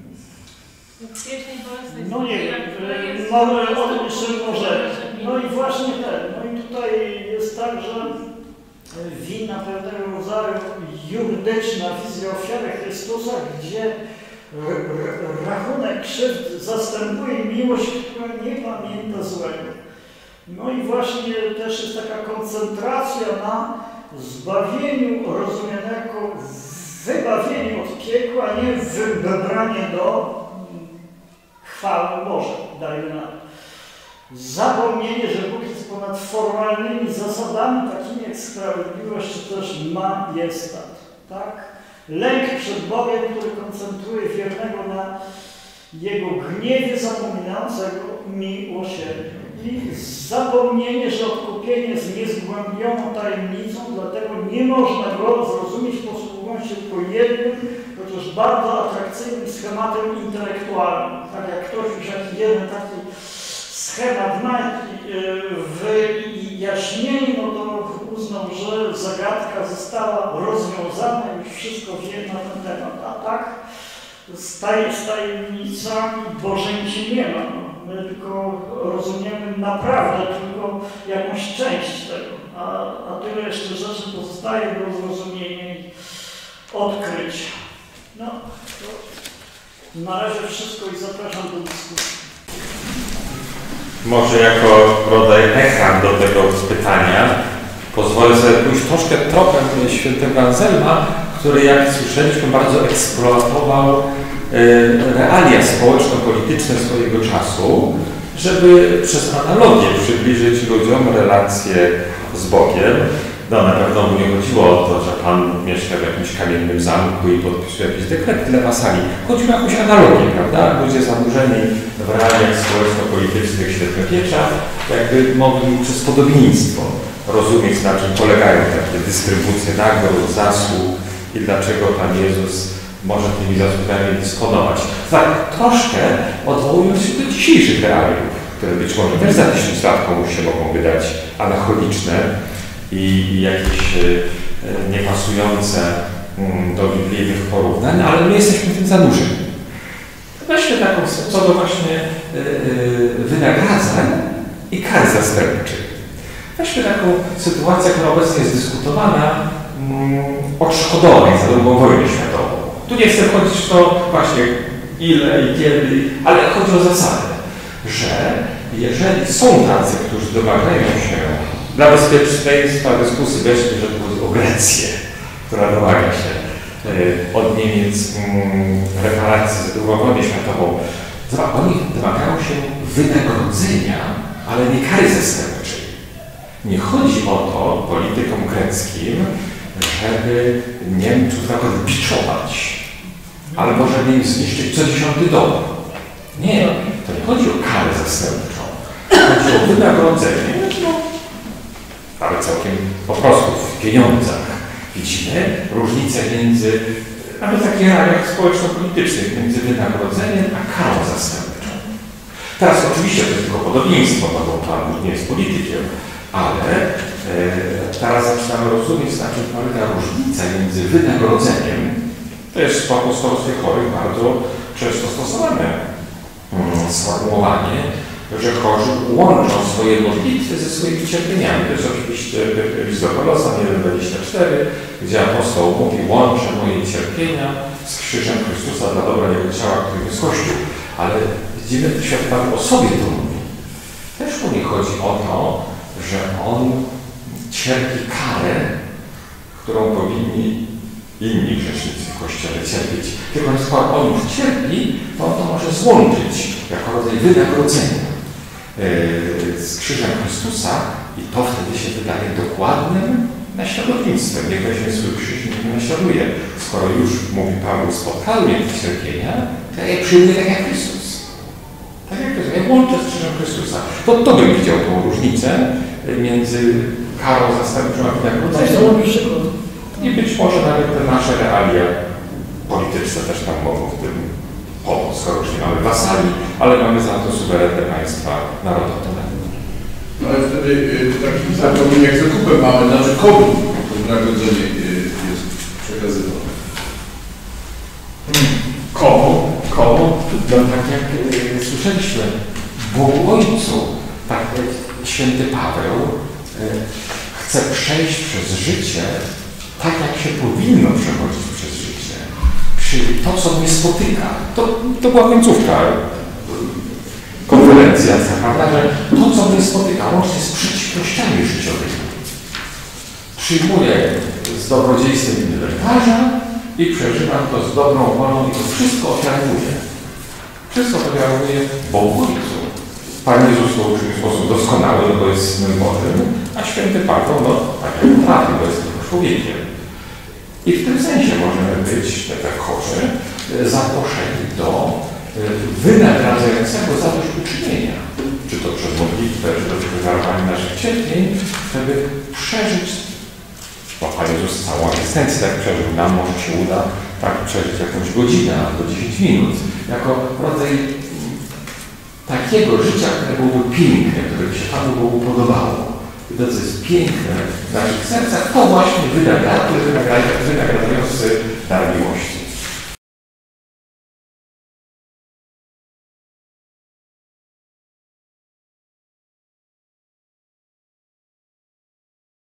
No nie wiem, mamy o tym jeszcze może. No i właśnie ten, no i tutaj jest tak, że wina pewnego rodzaju jurydyczna wizja ofiary Chrystusa, gdzie rachunek krzywd zastępuje miłość, która nie pamięta złego. No i właśnie też jest taka koncentracja na zbawieniu rozumianego, wybawieniu od piekła, a nie wybranie do chwały Bożej, dajmy na to. Zapomnienie, że Bóg jest ponad formalnymi zasadami, takimi jak sprawiedliwość, czy też majestat. Tak? Lęk przed Bogiem, który koncentruje wiernego na Jego gniewie, zapominającego miłosierdzia. I zapomnienie, że odkupienie jest niezgłębioną tajemnicą, dlatego nie można go zrozumieć posługując się tylko jednym, chociaż bardzo atrakcyjnym schematem intelektualnym. Tak jak ktoś już jakiś jeden taki schemat ma wyjaśnienie, no to uznał, że zagadka została rozwiązana i już wszystko wie na ten temat. A tak z, taj, z tajemnicami Bożej nie ma. No. My tylko rozumiemy naprawdę tylko jakąś część tego, a, a tyle jeszcze rzeczy pozostaje do zrozumienia i odkrycia. No, to na razie wszystko i zapraszam do dyskusji. Może jako rodzaj ekran do tego pytania pozwolę sobie pójść troszkę tropem świętego Anselma, który, jak słyszeliśmy, bardzo eksploatował realia społeczno-polityczne swojego czasu, żeby przez analogię przybliżyć ludziom relacje z Bogiem. No na pewno mu nie chodziło o to, że Pan mieszka w jakimś kamiennym zamku i podpisuje jakieś dekrety dla wasali. Chodziło o jakąś analogię, prawda? Ludzie zanurzeni w realiach społeczno-politycznych średniowiecza jakby mogli przez podobieństwo rozumieć, na czym polegają takie dystrybucje nagród, zasług i dlaczego Pan Jezus może tymi zasługami dysponować. Tak, troszkę odwołując się do dzisiejszych realiów, które być może też za tysiąc lat komuś się mogą wydać anachroniczne i, i jakieś e, niepasujące mm, do biblijnych porównań, ale my jesteśmy w tym zanurzeni. Weźmy taką, co do właśnie e, e, wynagradzań i kar zastępczych. Weźmy taką sytuację, która obecnie jest dyskutowana, mm, odszkodowań za drugą wojnę światową. Tu nie chcę wchodzić w to właśnie ile i kiedy, ale chodzi o zasadę, że jeżeli są tacy, którzy domagają się dla bezpieczeństwa dyskusji, weźmy, że chodzi o Grecję, która domaga się y, od Niemiec y, reparacji za drugą wojnę światową, oni domagają się wynagrodzenia, ale nie kary zastępczej. Nie chodzi o to politykom greckim, żeby Niemców na przykład biczować, albo żeby im zniszczyć co dziesiąty dom. Nie, to nie chodzi o karę zastępczą. Chodzi o wynagrodzenie, no, ale całkiem po prostu w pieniądzach. Widzimy różnicę między, nawet w takich realiach społeczno-politycznych, między wynagrodzeniem a karą zastępczą. Teraz oczywiście to jest tylko podobieństwo, bo Pan nie jest politykiem, ale e, teraz zaczynamy rozumieć, na czym polega różnica między wynagrodzeniem, to jest w apostolstwie chorych bardzo często stosowane mm, sformułowanie, że chorzy łączą swoje modlitwy ze swoimi cierpieniami. To jest oczywiście list do Kolosan jeden dwadzieścia cztery, gdzie apostoł mówi: łączę moje cierpienia z krzyżem Chrystusa dla dobra Jego ciała, który jest Kościół. Ale widzimy, że świat Pan o sobie to mówi. Też mu nie chodzi o to, że On cierpi karę, którą powinni inni grzesznicy w Kościele cierpieć. Tylko skoro On już cierpi, to On to może złączyć jako rodzaj wynagrodzenia yy, z krzyżem Chrystusa i to wtedy się wydaje dokładnym naśladownictwem. Niech weźmie swój krzyż i nie naśladuje. Skoro już, mówi Paweł, spotkały mnie te cierpienia, to ja je przyjmuję tak jak Chrystus. Tak jak Chrystus. Ja łączę z krzyżem Chrystusa. To, to bym widział tą różnicę między karą zastępczą a wynagrodzeniem. I być może nawet te nasze realia polityczne też tam mogą w tym pomóc, skoro już nie mamy wasali, ale mamy za to suwerenne państwa narodowe. No ale wtedy y, takim zakonem jak zakupem mamy, znaczy komu to wynagrodzenie y, jest przekazywane? Hmm. Komu? Komu? No tak jak y, słyszeliśmy, Bogu Ojcu, tak y, święty Paweł y, chce przejść przez życie tak, jak się powinno przechodzić przez życie. Czyli to, co mnie spotyka. To, to była końcówka konferencja, prawda, że to, co mnie spotyka, łącznie z przeciwnościami życiowymi. Przyjmuję z dobrodziejstwem lekarza i przeżywam to z dobrą wolą i to wszystko ofiaruję. Wszystko ofiaruję Bogu Ojcu. Pan Jezus to uczynił w sposób doskonały, no bo jest Synem Bożym, a święty Paweł, no tak jak potrafi, bo jest tylko człowiekiem. I w tym sensie możemy być, tak jak chorzy, zaproszeni do wynagradzającego zadośćuczynienia. Czy to przez modlitwę, czy to przez wyrażanie naszych cierpień, żeby przeżyć, bo Pan Jezus całą egzystencję tak przeżył, nam może się uda tak przeżyć jakąś godzinę albo dziesięć minut, jako rodzaj takiego życia, które byłoby piękne, które by się Panu Bogu podobało. I to, co jest piękne w naszych sercach, to właśnie wynagradzający dar miłości.